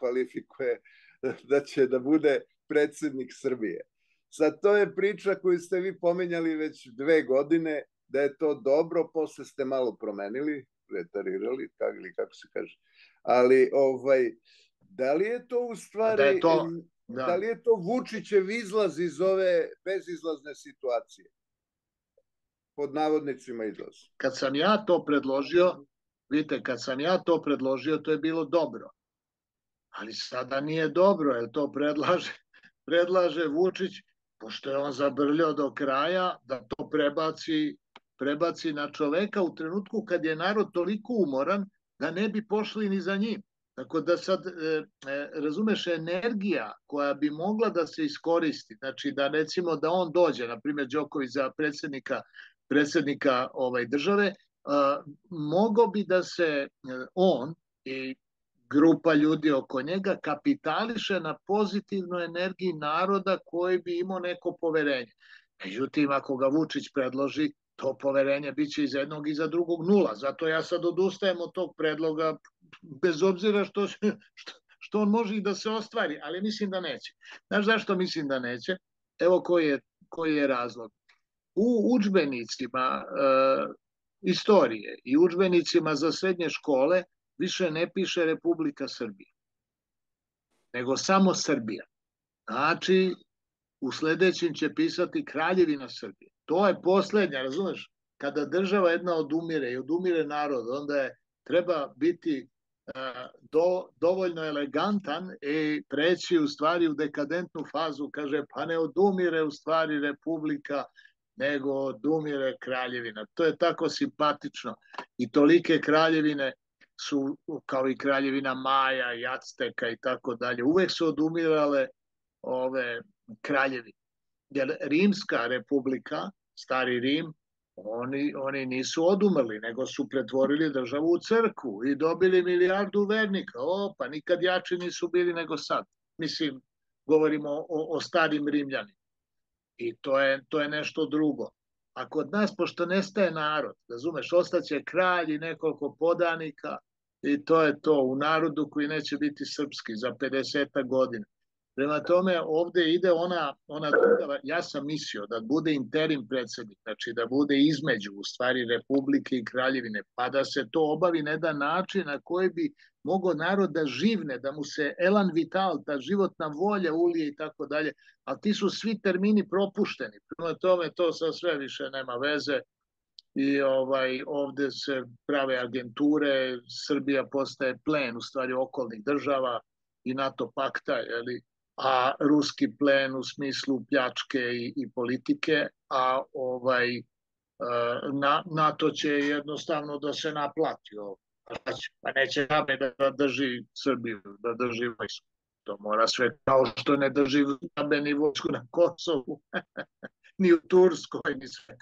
da će da bude predsjednik Srbije. Sad, to je priča koju ste vi pomenjali već 2 godine, da je to dobro, posle ste malo promenili, retarirali, kako se kaže. Ali, da li je to u stvari, da li je to Vučićev izlaz iz ove bezizlazne situacije? Pod navodnicima izlaz. Kad sam ja to predložio, vidite, kad sam ja to predložio, to je bilo dobro. ali sada nije dobro, jer to predlaže Vučić, pošto je on zabrljao do kraja, da to prebaci na čoveka u trenutku kad je narod toliko umoran da ne bi pošli ni za njim. Tako da sad, razumeš, energija koja bi mogla da se iskoristi, znači da recimo da on dođe, na primjer Đoković za predsjednika države, mogao bi da se on i grupa ljudi oko njega kapitališe na pozitivnoj energiji naroda koji bi imao neko poverenje. Međutim, ako ga Vučić predloži, to poverenje biće iz jednog i za drugog nula. Zato ja sad odustajem od tog predloga, bez obzira što on može i da se ostvari, ali mislim da neće. Znaš zašto mislim da neće? Evo koji je razlog. U udžbenicima istorije i udžbenicima za srednje škole više ne piše Republika Srbija, nego samo Srbija. Znači, u sledećem će pisati Kraljevina Srbije. To je poslednja, razumeš? Kada država jedna odumire i odumire narod, onda treba biti dovoljno elegantan i preći u stvari u dekadentnu fazu, kaže, pa ne odumire u stvari Republika, nego odumire Kraljevina. To je tako simpatično. I tolike kraljevine su, kao i Kraljevina Maja i Acteka i tako dalje, uvek su odumirale ove kraljevine. Jer Rimska republika, stari Rim, oni nisu odumrli, nego su pretvorili državu u crkvu i dobili milijardu vernika. Pa nikad jači nisu bili nego sad. Mislim, govorimo o starim Rimljanima. I to je nešto drugo. A kod nas, pošto nestaje narod, razumeš, ostaće kralj i nekoliko podanika i to je to u narodu koji neće biti srpski za 50 godina. Prema tome, ovde ide ona druga, ja sam mislio da bude interim predsednik, znači da bude između u stvari Republike i Kraljevine, pa da se to obavi na jedan način na koji bi mogao narod da živne, da mu se elan vital, ta životna volja ulije i tako dalje, ali ti su svi termini propušteni. Prema tome, to sa sve više nema veze i ovde se prave agenture, Srbija postaje plen u stvari okolnih država i NATO pakta, jeli, a ruski plen u smislu pljačke i politike, a NATO će jednostavno da se naplati. Pa neće name da drži Srbiju, da drži vojsku. To mora sve, kao što ne drži name ni vojsku na Kosovu, ni u Turskoj, ni sve.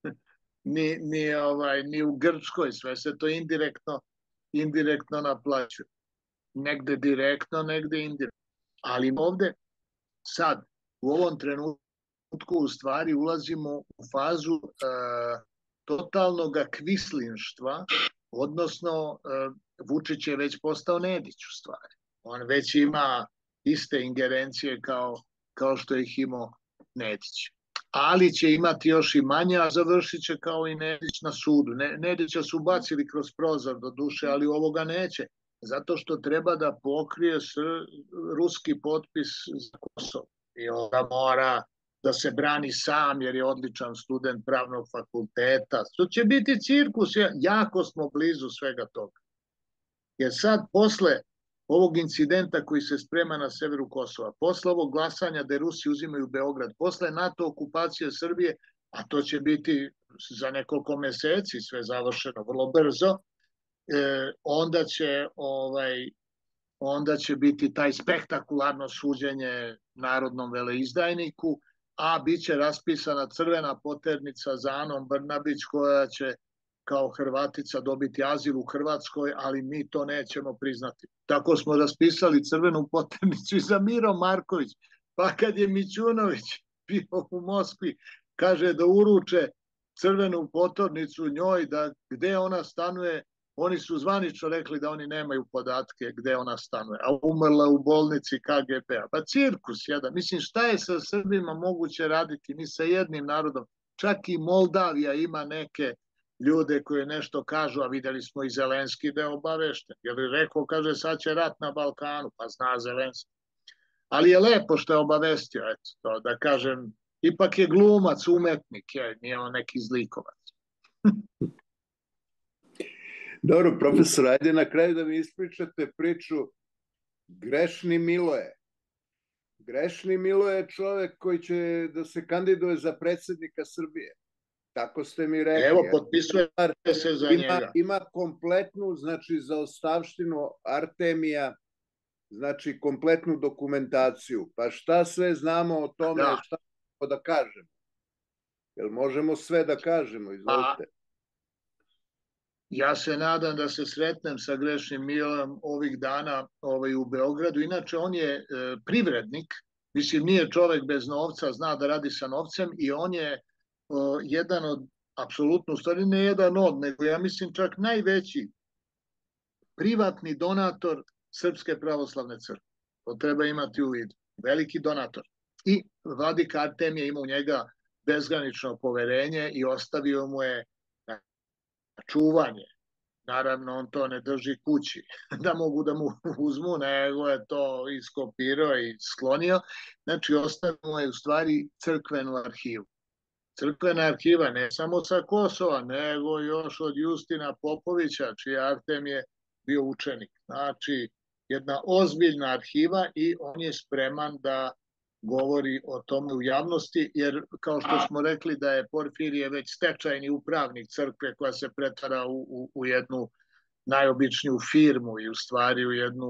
Ni u Grčkoj, sve se to indirektno naplaćuje. Negde direktno, negde indirektno. Ali ovde sad, u ovom trenutku, u stvari ulazimo u fazu totalnog kvislinštva, odnosno Vučić je već postao Nedić u stvari. On već ima iste ingerencije kao što ih imao Nedić. Ali će imati još i manje, a završit će kao i Nedić na sudu. Nedića su bacili kroz prozor do duše, ali ovoga neće. Zato što treba da pokrije ruski potpis za Kosovo. I onda mora da se brani sam jer je odličan student pravnog fakulteta. To će biti cirkus, jako smo blizu svega toga. Jer sad, posle ovog incidenta koji se sprema na severu Kosova, posle ovog glasanja da Rusi uzimaju Beograd, posle NATO okupacije Srbije, a to će biti za nekoliko meseci sve završeno vrlo brzo, onda će biti taj spektakularno suđenje narodnom veleizdajniku, a bit će raspisana crvena poternica za Anom Brnabić koja će kao Hrvatica dobiti azil u Hrvatskoj, ali mi to nećemo priznati. Tako smo raspisali crvenu poternicu i za Miro Marković. Pa kad je Mićunović bio u Moskvi, kaže da uruče crvenu poternicu njoj, da gde ona stanuje, oni su zvanično rekli da oni nemaju podatke gde ona stanuje, a umrla u bolnici KGB-a. Pa cirkus jedan. Mislim, šta je sa Srbima moguće raditi? Mi sa jednim narodom, čak i Moldavija ima neke ljude koji nešto kažu, a videli smo i Zelenski da je obavešten. Jer je rekao, kaže, sad će rat na Balkanu, pa zna Zelenski. Ali je lepo što je obavestio, eto, to, da kažem, ipak je glumac, umetnik, nije on neki zlikovac. Dobro, profesor, ajde na kraju da mi ispričate priču Grešni Miloje. Grešni Miloje je čovek koji će da se kandiduje za predsjednika Srbije. Tako ste mi rekli. Evo, potpisuje se za njega. Ima kompletnu, znači, zaostavštinu Artemija, znači, kompletnu dokumentaciju. Pa šta sve znamo o tome, šta da kažemo? Jel možemo sve da kažemo? Izvolite. Ja se nadam da se sretnem sa Grešnim Milom ovih dana u Beogradu. Inače, on je privrednik, mislim, nije čovek bez novca, zna da radi sa novcem i on je jedan od, apsolutno, u stvari ne jedan od, nego ja mislim čak najveći privatni donator Srpske pravoslavne crkve. To treba imati u vidu. Veliki donator. I vladika Artemije ima u njega bezgranično poverenje i ostavio mu je čuvanje. Naravno, on to ne drži kući da mogu da mu uzmu, nego je to iskopirao i sklonio. Znači, ostavio je u stvari crkvenu arhivu. Crkvena arhiva ne samo sa Kosova, nego još od Justina Popovića, čiji Artem je bio učenik. Znači, jedna ozbiljna arhiva i on je spreman da govori o tome u javnosti, jer kao što smo rekli da je Porfirije već stečajni upravnik crkve koja se pretvara u jednu najobičniju firmu i u stvari u jednu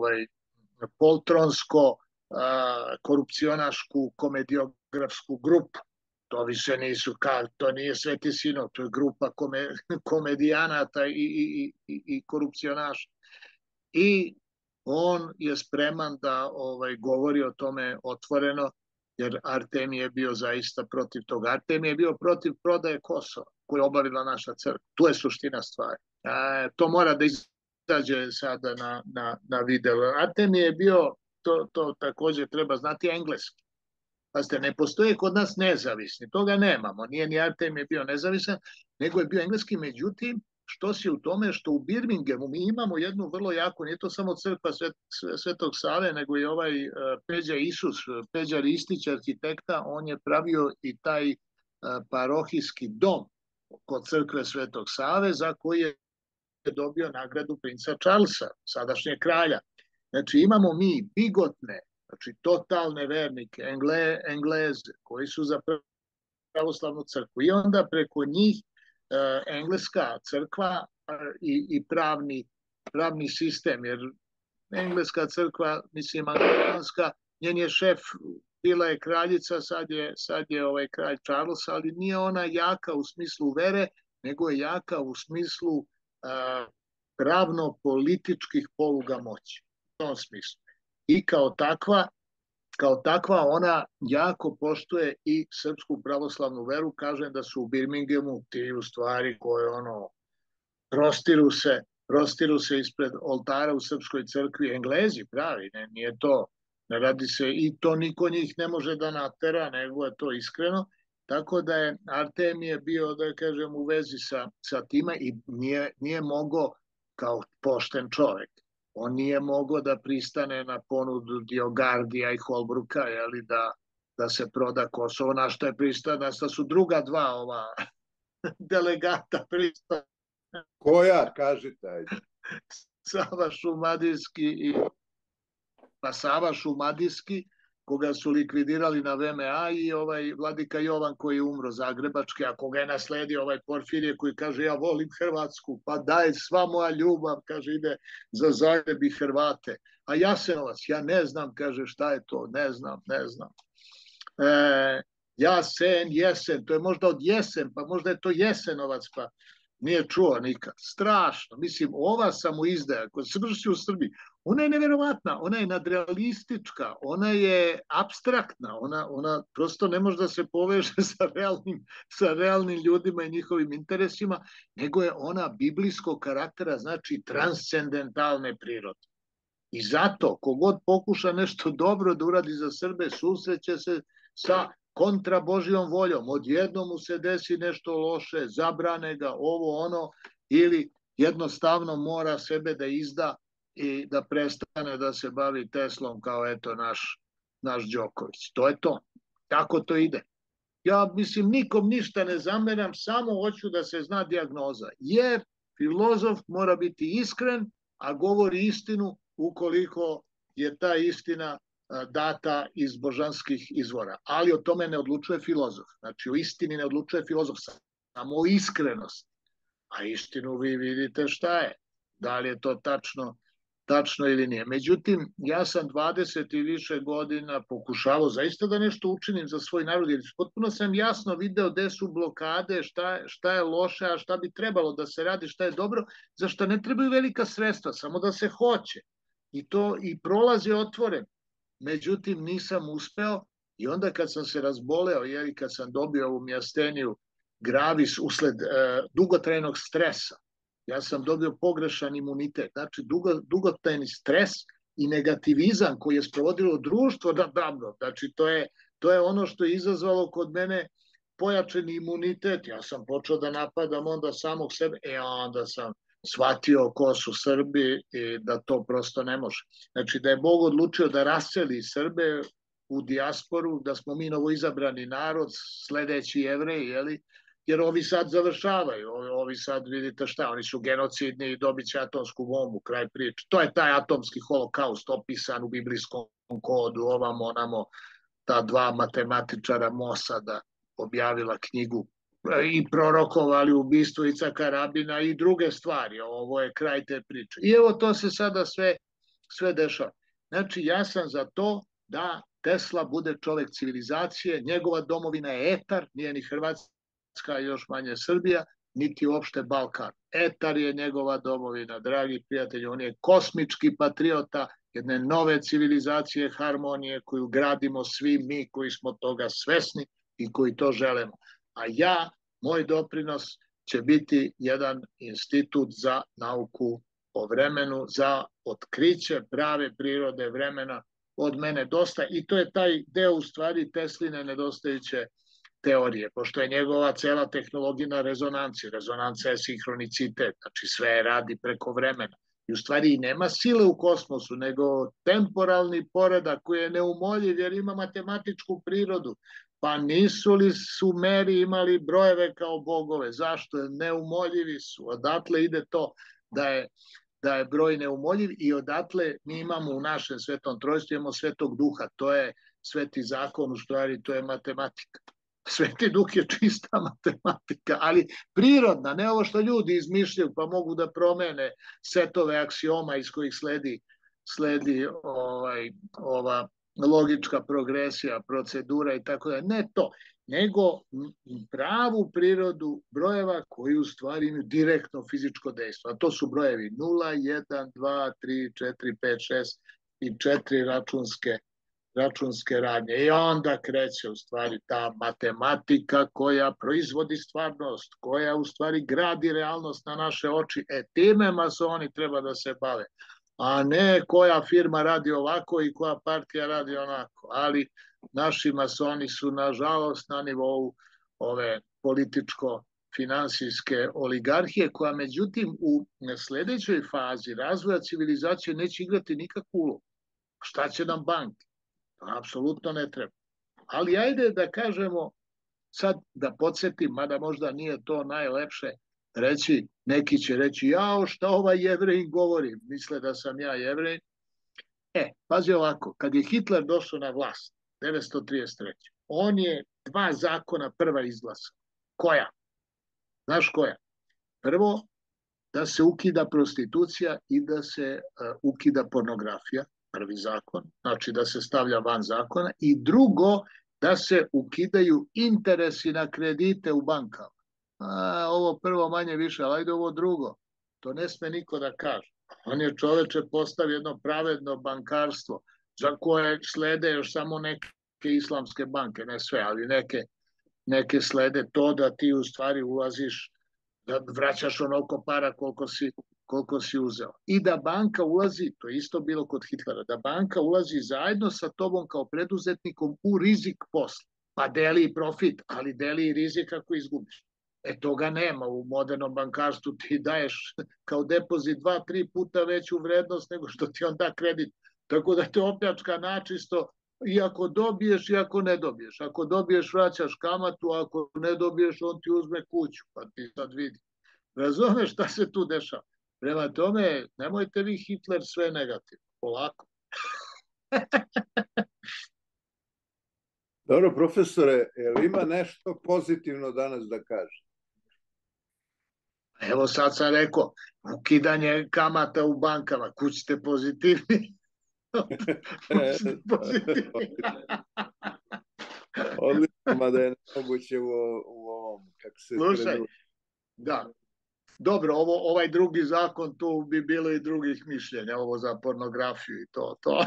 poltronsko korupcionašku komediografsku grupu. To više nisu, to nije Sveti Sinod, to je grupa komedijanata i korupcionaša. I on je spreman da govori o tome otvoreno, jer Artemije je bio zaista protiv toga. Artemije je bio protiv prodaje Kosova, koju je obavila naša crkva. Tu je suština stvari. To mora da izađe sada na video. Artemije je bio, to također treba znati, engleski. Pazite, ne postoje kod nas nezavisni, toga nemamo. Nije ni Artemije bio nezavisan, nego je bio engleski. Međutim, što si u tome što u Birminghamu mi imamo jednu vrlo jako, nije to samo crkva Svetog Save, nego i ovaj Peđa Isus, Peđa Ristić, arhitekta, on je pravio i taj parohijski dom kod crkve Svetog Save, za koji je dobio nagradu princa Charlesa, sadašnjeg kralja. Znači imamo mi bigotne, znači totalne vernike, Engleze, koji su za pravoslavnu crkvu i onda preko njih engleska crkva i pravni sistem, jer engleska crkva, mislim anglikanska, njen je šef, bila je kraljica, sad je ovaj kralj Charles, ali nije ona jaka u smislu vere, nego je jaka u smislu pravno-političkih poluga moći. U tom smislu. I kao takva ona jako poštuje i srpsku pravoslavnu veru. Kažem da su u Birminghamu ti u stvari koje prostiru se ispred oltara u srpskoj crkvi. Englezi pravi, nije to, ne radi se, i to niko njih ne može da natera, nego je to iskreno. Tako da je Artemije bio, da kažem, u vezi sa tima i nije mogao kao pošten čovek. On nije mogao da pristane na ponudu Diogardija i Holbruka, da se proda Kosovo, na što je pristane, da su druga dva ova delegata pristane. Koja, kažite, ajde. Sava Šumadijski, koga su likvidirali na VMA, i ovaj vladika Jovan koji je umro zagrebački, a koga je nasledio ovaj Porfirije koji kaže ja volim Hrvatsku, pa daj, sva moja ljubav, kaže, ide za Zagreb i Hrvate. A Jasenovac, ja ne znam, kaže, šta je to, ne znam. Jesen, to je možda od jesen, pa možda je to Jesenovac, pa nije čuo nikad. Strašno. Mislim, ova samoizdaja koja se vrši u Srbiji, ona je neverovatna, ona je nadrealistička, ona je apstraktna, ona prosto ne može da se poveže sa realnim ljudima i njihovim interesima, nego je ona biblijskog karaktera, znači transcendentalne prirode. I zato, kogod pokuša nešto dobro da uradi za Srbe, susreće se sa kontra Božjom voljom. Odjednom mu se desi nešto loše, zabrane ga, ovo, ono, ili jednostavno mora sebe da izda i da prestane da se bavi Teslom kao eto naš Đoković. To je to. Tako to ide. Ja mislim nikom ništa ne zameram, samo hoću da se zna dijagnoza. Jer filozof mora biti iskren, a govori istinu ukoliko je ta istina data iz božanskih izvora. Ali o tome ne odlučuje filozof. Znači, o istini ne odlučuje filozof, samo o iskrenosti. A istinu vi vidite šta je. Da li je to tačno ili nije. Međutim, ja sam 20 i više godina pokušavao zaista da nešto učinim za svoj narod, jer potpuno sam jasno video gde su blokade, šta je loše, a šta bi trebalo da se radi, šta je dobro, za šta ne trebaju velika sredstva, samo da se hoće. I to i prolazi otvoren. Međutim, nisam uspeo i onda kad sam se razboleo, jer kad sam dobio ovu mijasteniju gravis usled dugotrajnog stresa, ja sam dobio pogrešan imunitet. Znači, dugotrajni stres i negativizam koji je sprovodilo društvo davno. Znači, to je ono što je izazvalo kod mene pojačani imunitet. Ja sam počeo da napadam onda samog sebe, onda sam shvatio ko su Srbi i da to prosto ne može. Znači, da je Bog odlučio da raseli Srbe u dijasporu, da smo mi novoizabrani narod, sledeći Jevreji, jeli? Jer ovi sad završavaju, ovi sad vidite šta, oni su genocidni i dobit će atomsku bombu, kraj priče. To je taj atomski holokaust opisan u biblijskom kodu, ovamo, onamo, ta dva matematičara Mosada objavila knjigu i prorokovali ubistvo Icaka Rabina i druge stvari. Ovo je kraj te priče. I evo to se sada sve dešava. Znači, ja sam za to da Tesla bude čovek civilizacije, njegova domovina je etar, nije ni Hrvatska, još manje Srbija, niti uopšte Balkan. Etar je njegova domovina, dragi prijatelji, on je kosmički patriota jedne nove civilizacije harmonije koju gradimo svi mi koji smo toga svesni i koji to želimo. A moj doprinos će biti jedan institut za nauku o vremenu, za otkriće prave prirode vremena, od mene dosta, i to je taj deo u stvari Tesline nedostajuće teorije, pošto je njegova cela tehnologija na rezonanciji. Rezonanca je sinhronicitet, znači sve radi preko vremena. I u stvari nema sile u kosmosu, nego temporalni poredak koji je neumoljiv jer ima matematičku prirodu. Pa nisu li Sumeri imali brojeve kao bogove? Zašto? Neumoljivi su. Odatle ide to da je broj neumoljiv i odatle mi imamo u našem svetom trojstvu, imamo svetog duha. To je sveti zakon, u stvari to je matematika. Sveti duh je čista matematika, ali prirodna, ne ovo što ljudi izmišljaju pa mogu da promene setove aksioma iz kojih sledi ova logička progresija, procedura i tako da. Ne to, nego pravu prirodu brojeva koji u stvari imaju direktno fizičko dejstvo. A to su brojevi 0, 1, 2, 3, 4, 5, 6 i 4 računske radnje. I onda kreće u stvari ta matematika koja proizvodi stvarnost, koja u stvari gradi realnost na naše oči. Time masoni treba da se bave, a ne koja firma radi ovako i koja partija radi onako. Ali naši masoni su nažalost na nivou ove političko-finansijske oligarhije, koja međutim u sledećoj fazi razvoja civilizacije neće igrati nikakvu ulogu. Šta će nam banke? To apsolutno ne treba. Ali ajde da kažemo, sad da podsjetim, mada možda nije to najlepše reći, neki će reći, jao šta ovaj Jevrej govori, misle da sam ja Jevrej. Pazi ovako, kad je Hitler došao na vlast, 1933. On je 2 zakona prva izglasao. Koja? Znaš koja? Prvo, da se ukida prostitucija i da se ukida pornografija, prvi zakon, znači da se stavlja van zakona, i drugo, da se ukidaju interesi na kredite u bankama. Ovo prvo manje više, ali ajde ovo drugo. To ne sme niko da kaže. On je čoveče postavio jedno pravedno bankarstvo za koje slede još samo neke islamske banke, ne sve, ali neke slede to da ti u stvari ulaziš, da vraćaš onoliko para koliko si uzeo. I da banka ulazi, to je isto bilo kod Hitlera, da banka ulazi zajedno sa tobom kao preduzetnikom u rizik posla. Pa deli i profit, ali deli i rizik ako izgubiš. Toga nema u modernom bankarstvu, ti daješ kao depozit 2-3 puta veću vrednost nego što ti on da kredit. Tako da te opljačka načisto, i ako dobiješ i ako ne dobiješ. Ako dobiješ vraćaš kamatu, a ako ne dobiješ on ti uzme kuću, pa ti sad vidi. Razumeš šta se tu dešava? Prema tome, nemojte vi Hitler sve negativno, polako. Dobro, profesore, jel ima nešto pozitivno danas da kaže? Evo sad sam rekao, ukidanje kamata u bankama, kućite pozitivni. Kućite pozitivni. Odlično, mada je nemoguće u ovom, kako se Slušaj, da, dobro, ovaj drugi zakon, tu bi bilo i drugih mišljenja, ovo za pornografiju i to. To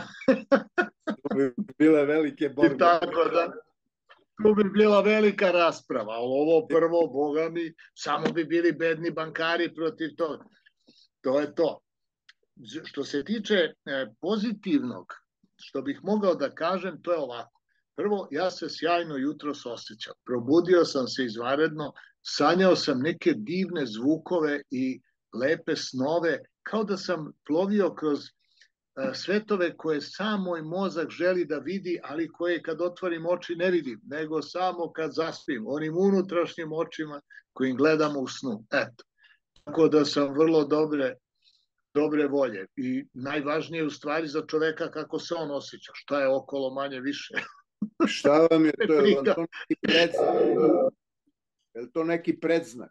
bi bile velike borbe. I tako da, tu bi bila velika rasprava. Ovo prvo, boga mi, samo bi bili bedni bankari protiv toga. To je to. Što se tiče pozitivnog, što bih mogao da kažem, to je ovako. Prvo, ja se sjajno jutros osjećam. Probudio sam se izvanredno, sanjao sam neke divne zvukove i lepe snove, kao da sam plovio kroz svetove koje sam moj mozak želi da vidi, ali koje kad otvorim oči ne vidim, nego samo kad zaspim, onim unutrašnjim očima kojim gledamo u snu. Eto. Tako da sam vrlo dobre volje. I najvažnije u stvari za čoveka kako se on osjeća, šta je okolo manje više. Šta vam je to? Je to neki predznak? Je to neki predznak?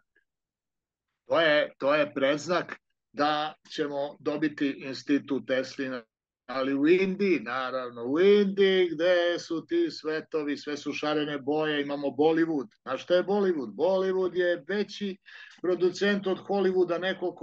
To je predznak da ćemo dobiti institut Teslina, ali u Indiji, naravno, u Indiji gde su ti svetovi, sve su šarene boje, imamo Bollywood. A šta je Bollywood? Bollywood je veći producent od Hollywooda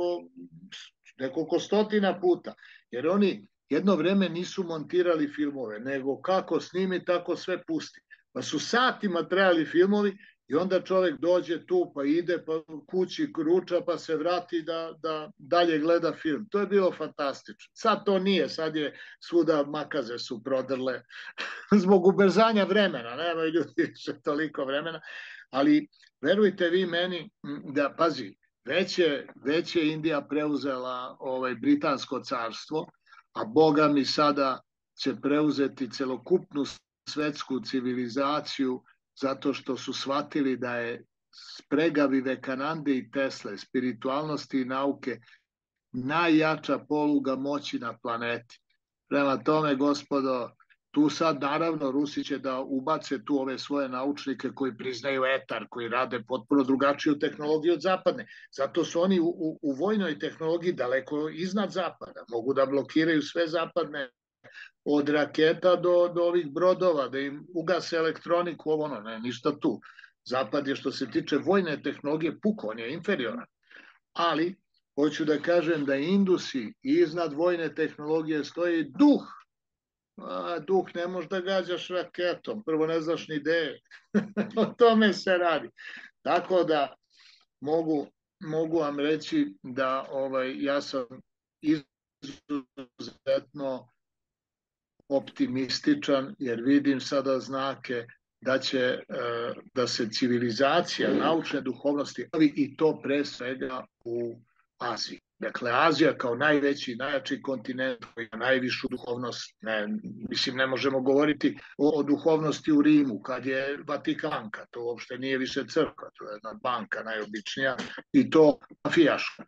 nekoliko stotina puta, jer oni jedno vreme nisu montirali filmove, nego kako snimi, tako sve pusti. Pa su satima trajali filmovi i onda čovek dođe tu, pa ide, pa kući ruča, pa se vrati da dalje gleda film. To je bilo fantastično. Sad to nije, sad je svuda makaze su prodrle zbog ubrzanja vremena, nemaju ljudi više toliko vremena, ali verujte vi meni da, pazi, već je Indija preuzela britansko carstvo, a Boga mi sada će preuzeti celokupnu svetsku civilizaciju zato što su shvatili da je sprega Vivekanande i Tesle, spiritualnosti i nauke, najjača poluga moći na planeti. Prema tome, gospodo, tu sad naravno Rusi će da ubace tu ove svoje naučnike koji priznaju etar, koji rade potpuno drugačiju tehnologiju od zapadne. Zato su oni u vojnoj tehnologiji daleko iznad zapada. Mogu da blokiraju sve zapadne od raketa do ovih brodova, da im ugase elektroniku, ne, ništa tu. Zapad je što se tiče vojne tehnologije puko, on je inferioran. Ali, hoću da kažem da Indusi iznad vojne tehnologije stoji duh. Duh ne možeš da gađaš raketom, prvo ne znaš ni gde je. O tome se radi. Tako da mogu vam reći da ja sam izuzetno optimističan, jer vidim sada znake da se civilizacija naučne duhovnosti i to pre svega u Aziji. Dakle, Azija kao najveći, najjači kontinent koji ima najvišu duhovnost, ne možemo govoriti o duhovnosti u Rimu, kad je Vatikanka, to uopšte nije više crkva, to je jedna banka najobičnija i to mafijaška,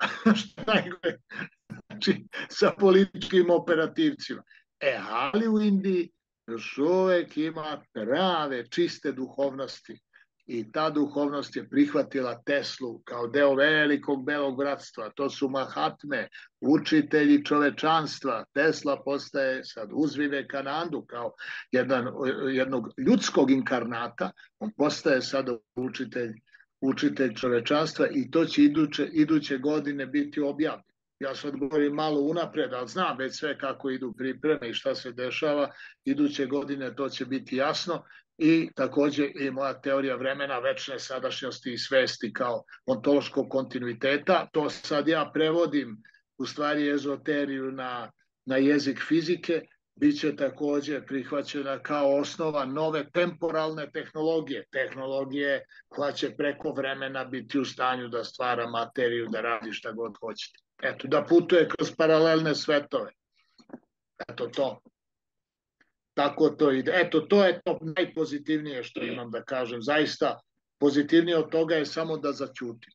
znači sa političkim operativcima. Ali u Indiji još uvek ima prave, čiste duhovnosti i ta duhovnost je prihvatila Teslu kao deo velikog belog bratstva. To su Mahatme, učitelji čovečanstva. Tesla postaje sad uz Vivekanandu kao jednog ljudskog inkarnata. On postaje sad učitelj čovečanstva i to će iduće godine biti objavljeno. Ja sad govorim malo unapred, ali znam već sve kako idu pripreme i šta se dešava. Iduće godine to će biti jasno i takođe i moja teorija vremena, večne sadašnjosti i svesti kao ontološkog kontinuiteta. To sad ja prevodim u stvari ezoteriju na jezik fizike. Biće takođe prihvaćena kao osnova nove temporalne tehnologije koja će preko vremena biti u stanju da stvara materiju, da radi šta god hoćete. Eto, da putuje kroz paralelne svetove. Eto to. Tako to ide. Eto, to je to najpozitivnije što imam da kažem. Zaista, pozitivnije od toga je samo da zaćutim.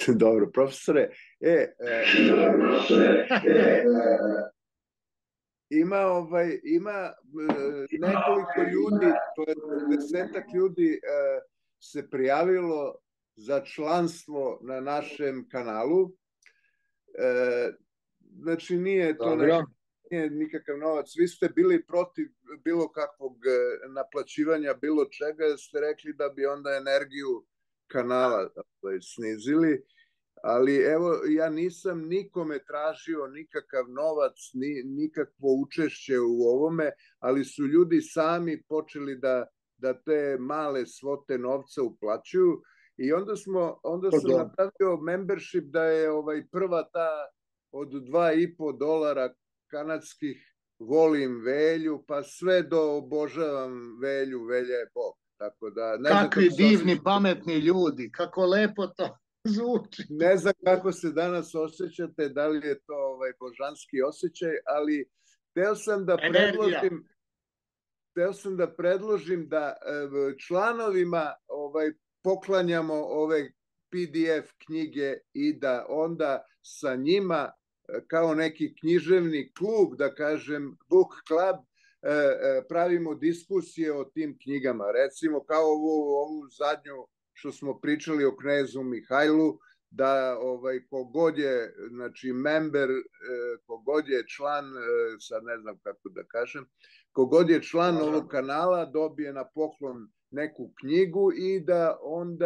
Dobro, profesore. ima nekoliko ljudi, to je 10-ak ljudi se prijavilo za članstvo na našem kanalu. Znači nije to nije nikakav novac. Vi ste bili protiv bilo kakvog naplaćivanja bilo čega, ste rekli da bi onda energiju kanala snizili. Ali evo, ja nisam nikome tražio nikakav novac, nikakvo učešće u ovome, ali su ljudi sami počeli da te male svote novca uplaćuju i onda sam napravio membership da je prva ta od $2,5 kanadskih volim Velju, pa sve do obožavam Velju, Velja je Bog. Tako da, kakvi divni, pametni ljudi, kako lepo to zvuči. Ne znam kako se danas osjećate, da li je to božanski osjećaj, ali hteo sam da predložim da članovima poklanjamo ove PDF knjige i da onda sa njima kao neki književni klub, da kažem book club, pravimo diskusije o tim knjigama. Recimo kao ovu zadnju što smo pričali o knezu Mihajlu, da kogod je member, kogod je član, sad ne znam kako da kažem, kogod je član ovog kanala dobije na poklon neku knjigu i da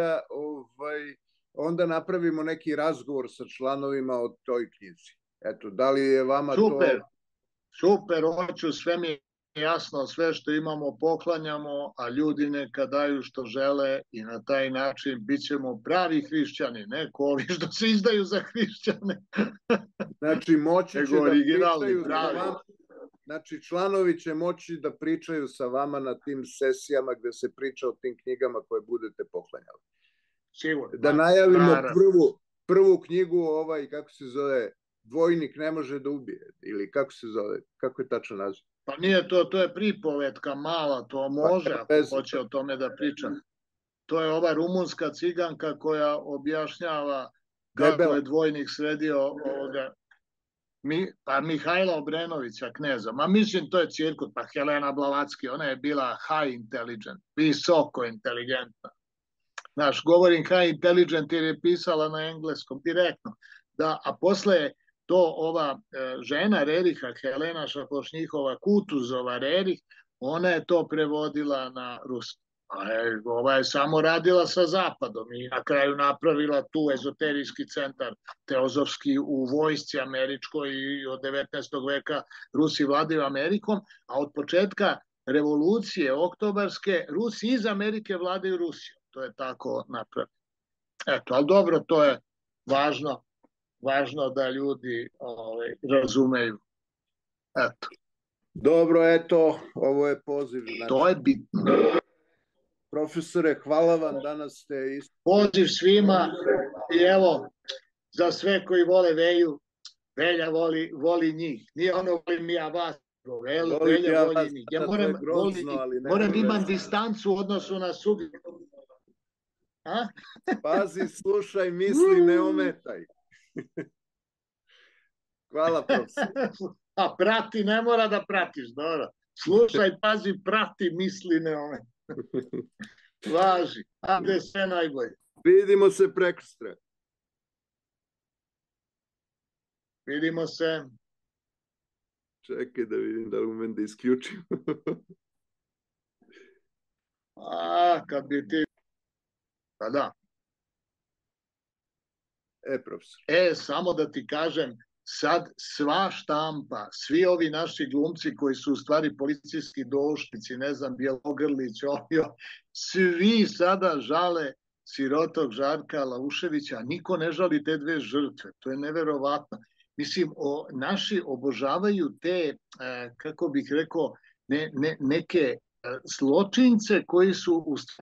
onda napravimo neki razgovor sa članovima o toj knjizi. Eto, da li je vama to... Super, hoću, sve mi jasno, sve što imamo poklanjamo, a ljudi neka daju što žele i na taj način bit ćemo pravi hrišćani, ne ko ovi što se izdaju za hrišćane. Znači, moći će da pričaju sa vama, znači članovi će moći da pričaju sa vama na tim sesijama gde se priča o tim knjigama koje budete poklanjali. Sigurno. Da najavimo prvu knjigu, kako se zove, Dvojnik ne može da ubije, ili kako se zove, kako je tačno naziv? Pa nije to je pripovetka mala, to može, ako hoće o tome da priča. To je ova rumunska ciganka koja objašnjava kako je Dvojnik sredio ovoga, pa Mihajla Obrenovića, kneza. Ma mislim, to je cirkus, pa Helena Blavatsky, ona je bila high intelligent, visoko inteligentna. Znaš, govorim high intelligent jer je pisala na engleskom direktno. A posle to ova žena Reriha, Helena Šapošnjihova Kutuzova Rerih, ona je to prevodila na ruski. Ova je samo radila sa zapadom i na kraju napravila tu ezoterijski centar teozofski u vojsci američkoj i od 19. veka Rusi vladaju Amerikom, a od početka revolucije oktobarske Rusi iz Amerike vladaju Rusijom. To je tako napravljeno. Eto, ali dobro, to je važno da ljudi razumeju. Eto. Dobro, eto, ovo je poziv. To je bitno. Profesore, hvala vam, danas ste isto. Poziv svima i evo, za sve koji vole Velju, Velja voli njih. Nije ono volim ja vas, Velja voli njih. Ja moram imam distancu u odnosu na sugi. Pazi, slušaj, misli, ne ometaj. Hvala, profesor. A prati, ne mora da pratiš, dobro. Slušaj, pazi, prati, misli, ne ometaj. Važi. Ajde, sve najbolje. Vidimo se prekstra. Vidimo se. Čekaj da vidim da li umem da isključim. Kad bi ti... Pa da. Profesor. Samo da ti kažem, sad sva štampa, svi ovi naši glumci koji su u stvari policijski došpici, ne znam, Bjelogrlić, svi sada žale sirotog Žarka Lauševića, a niko ne žali te dve žrtve. To je neverovatno. Mislim, naši obožavaju te, kako bih rekao, neke zločince koji su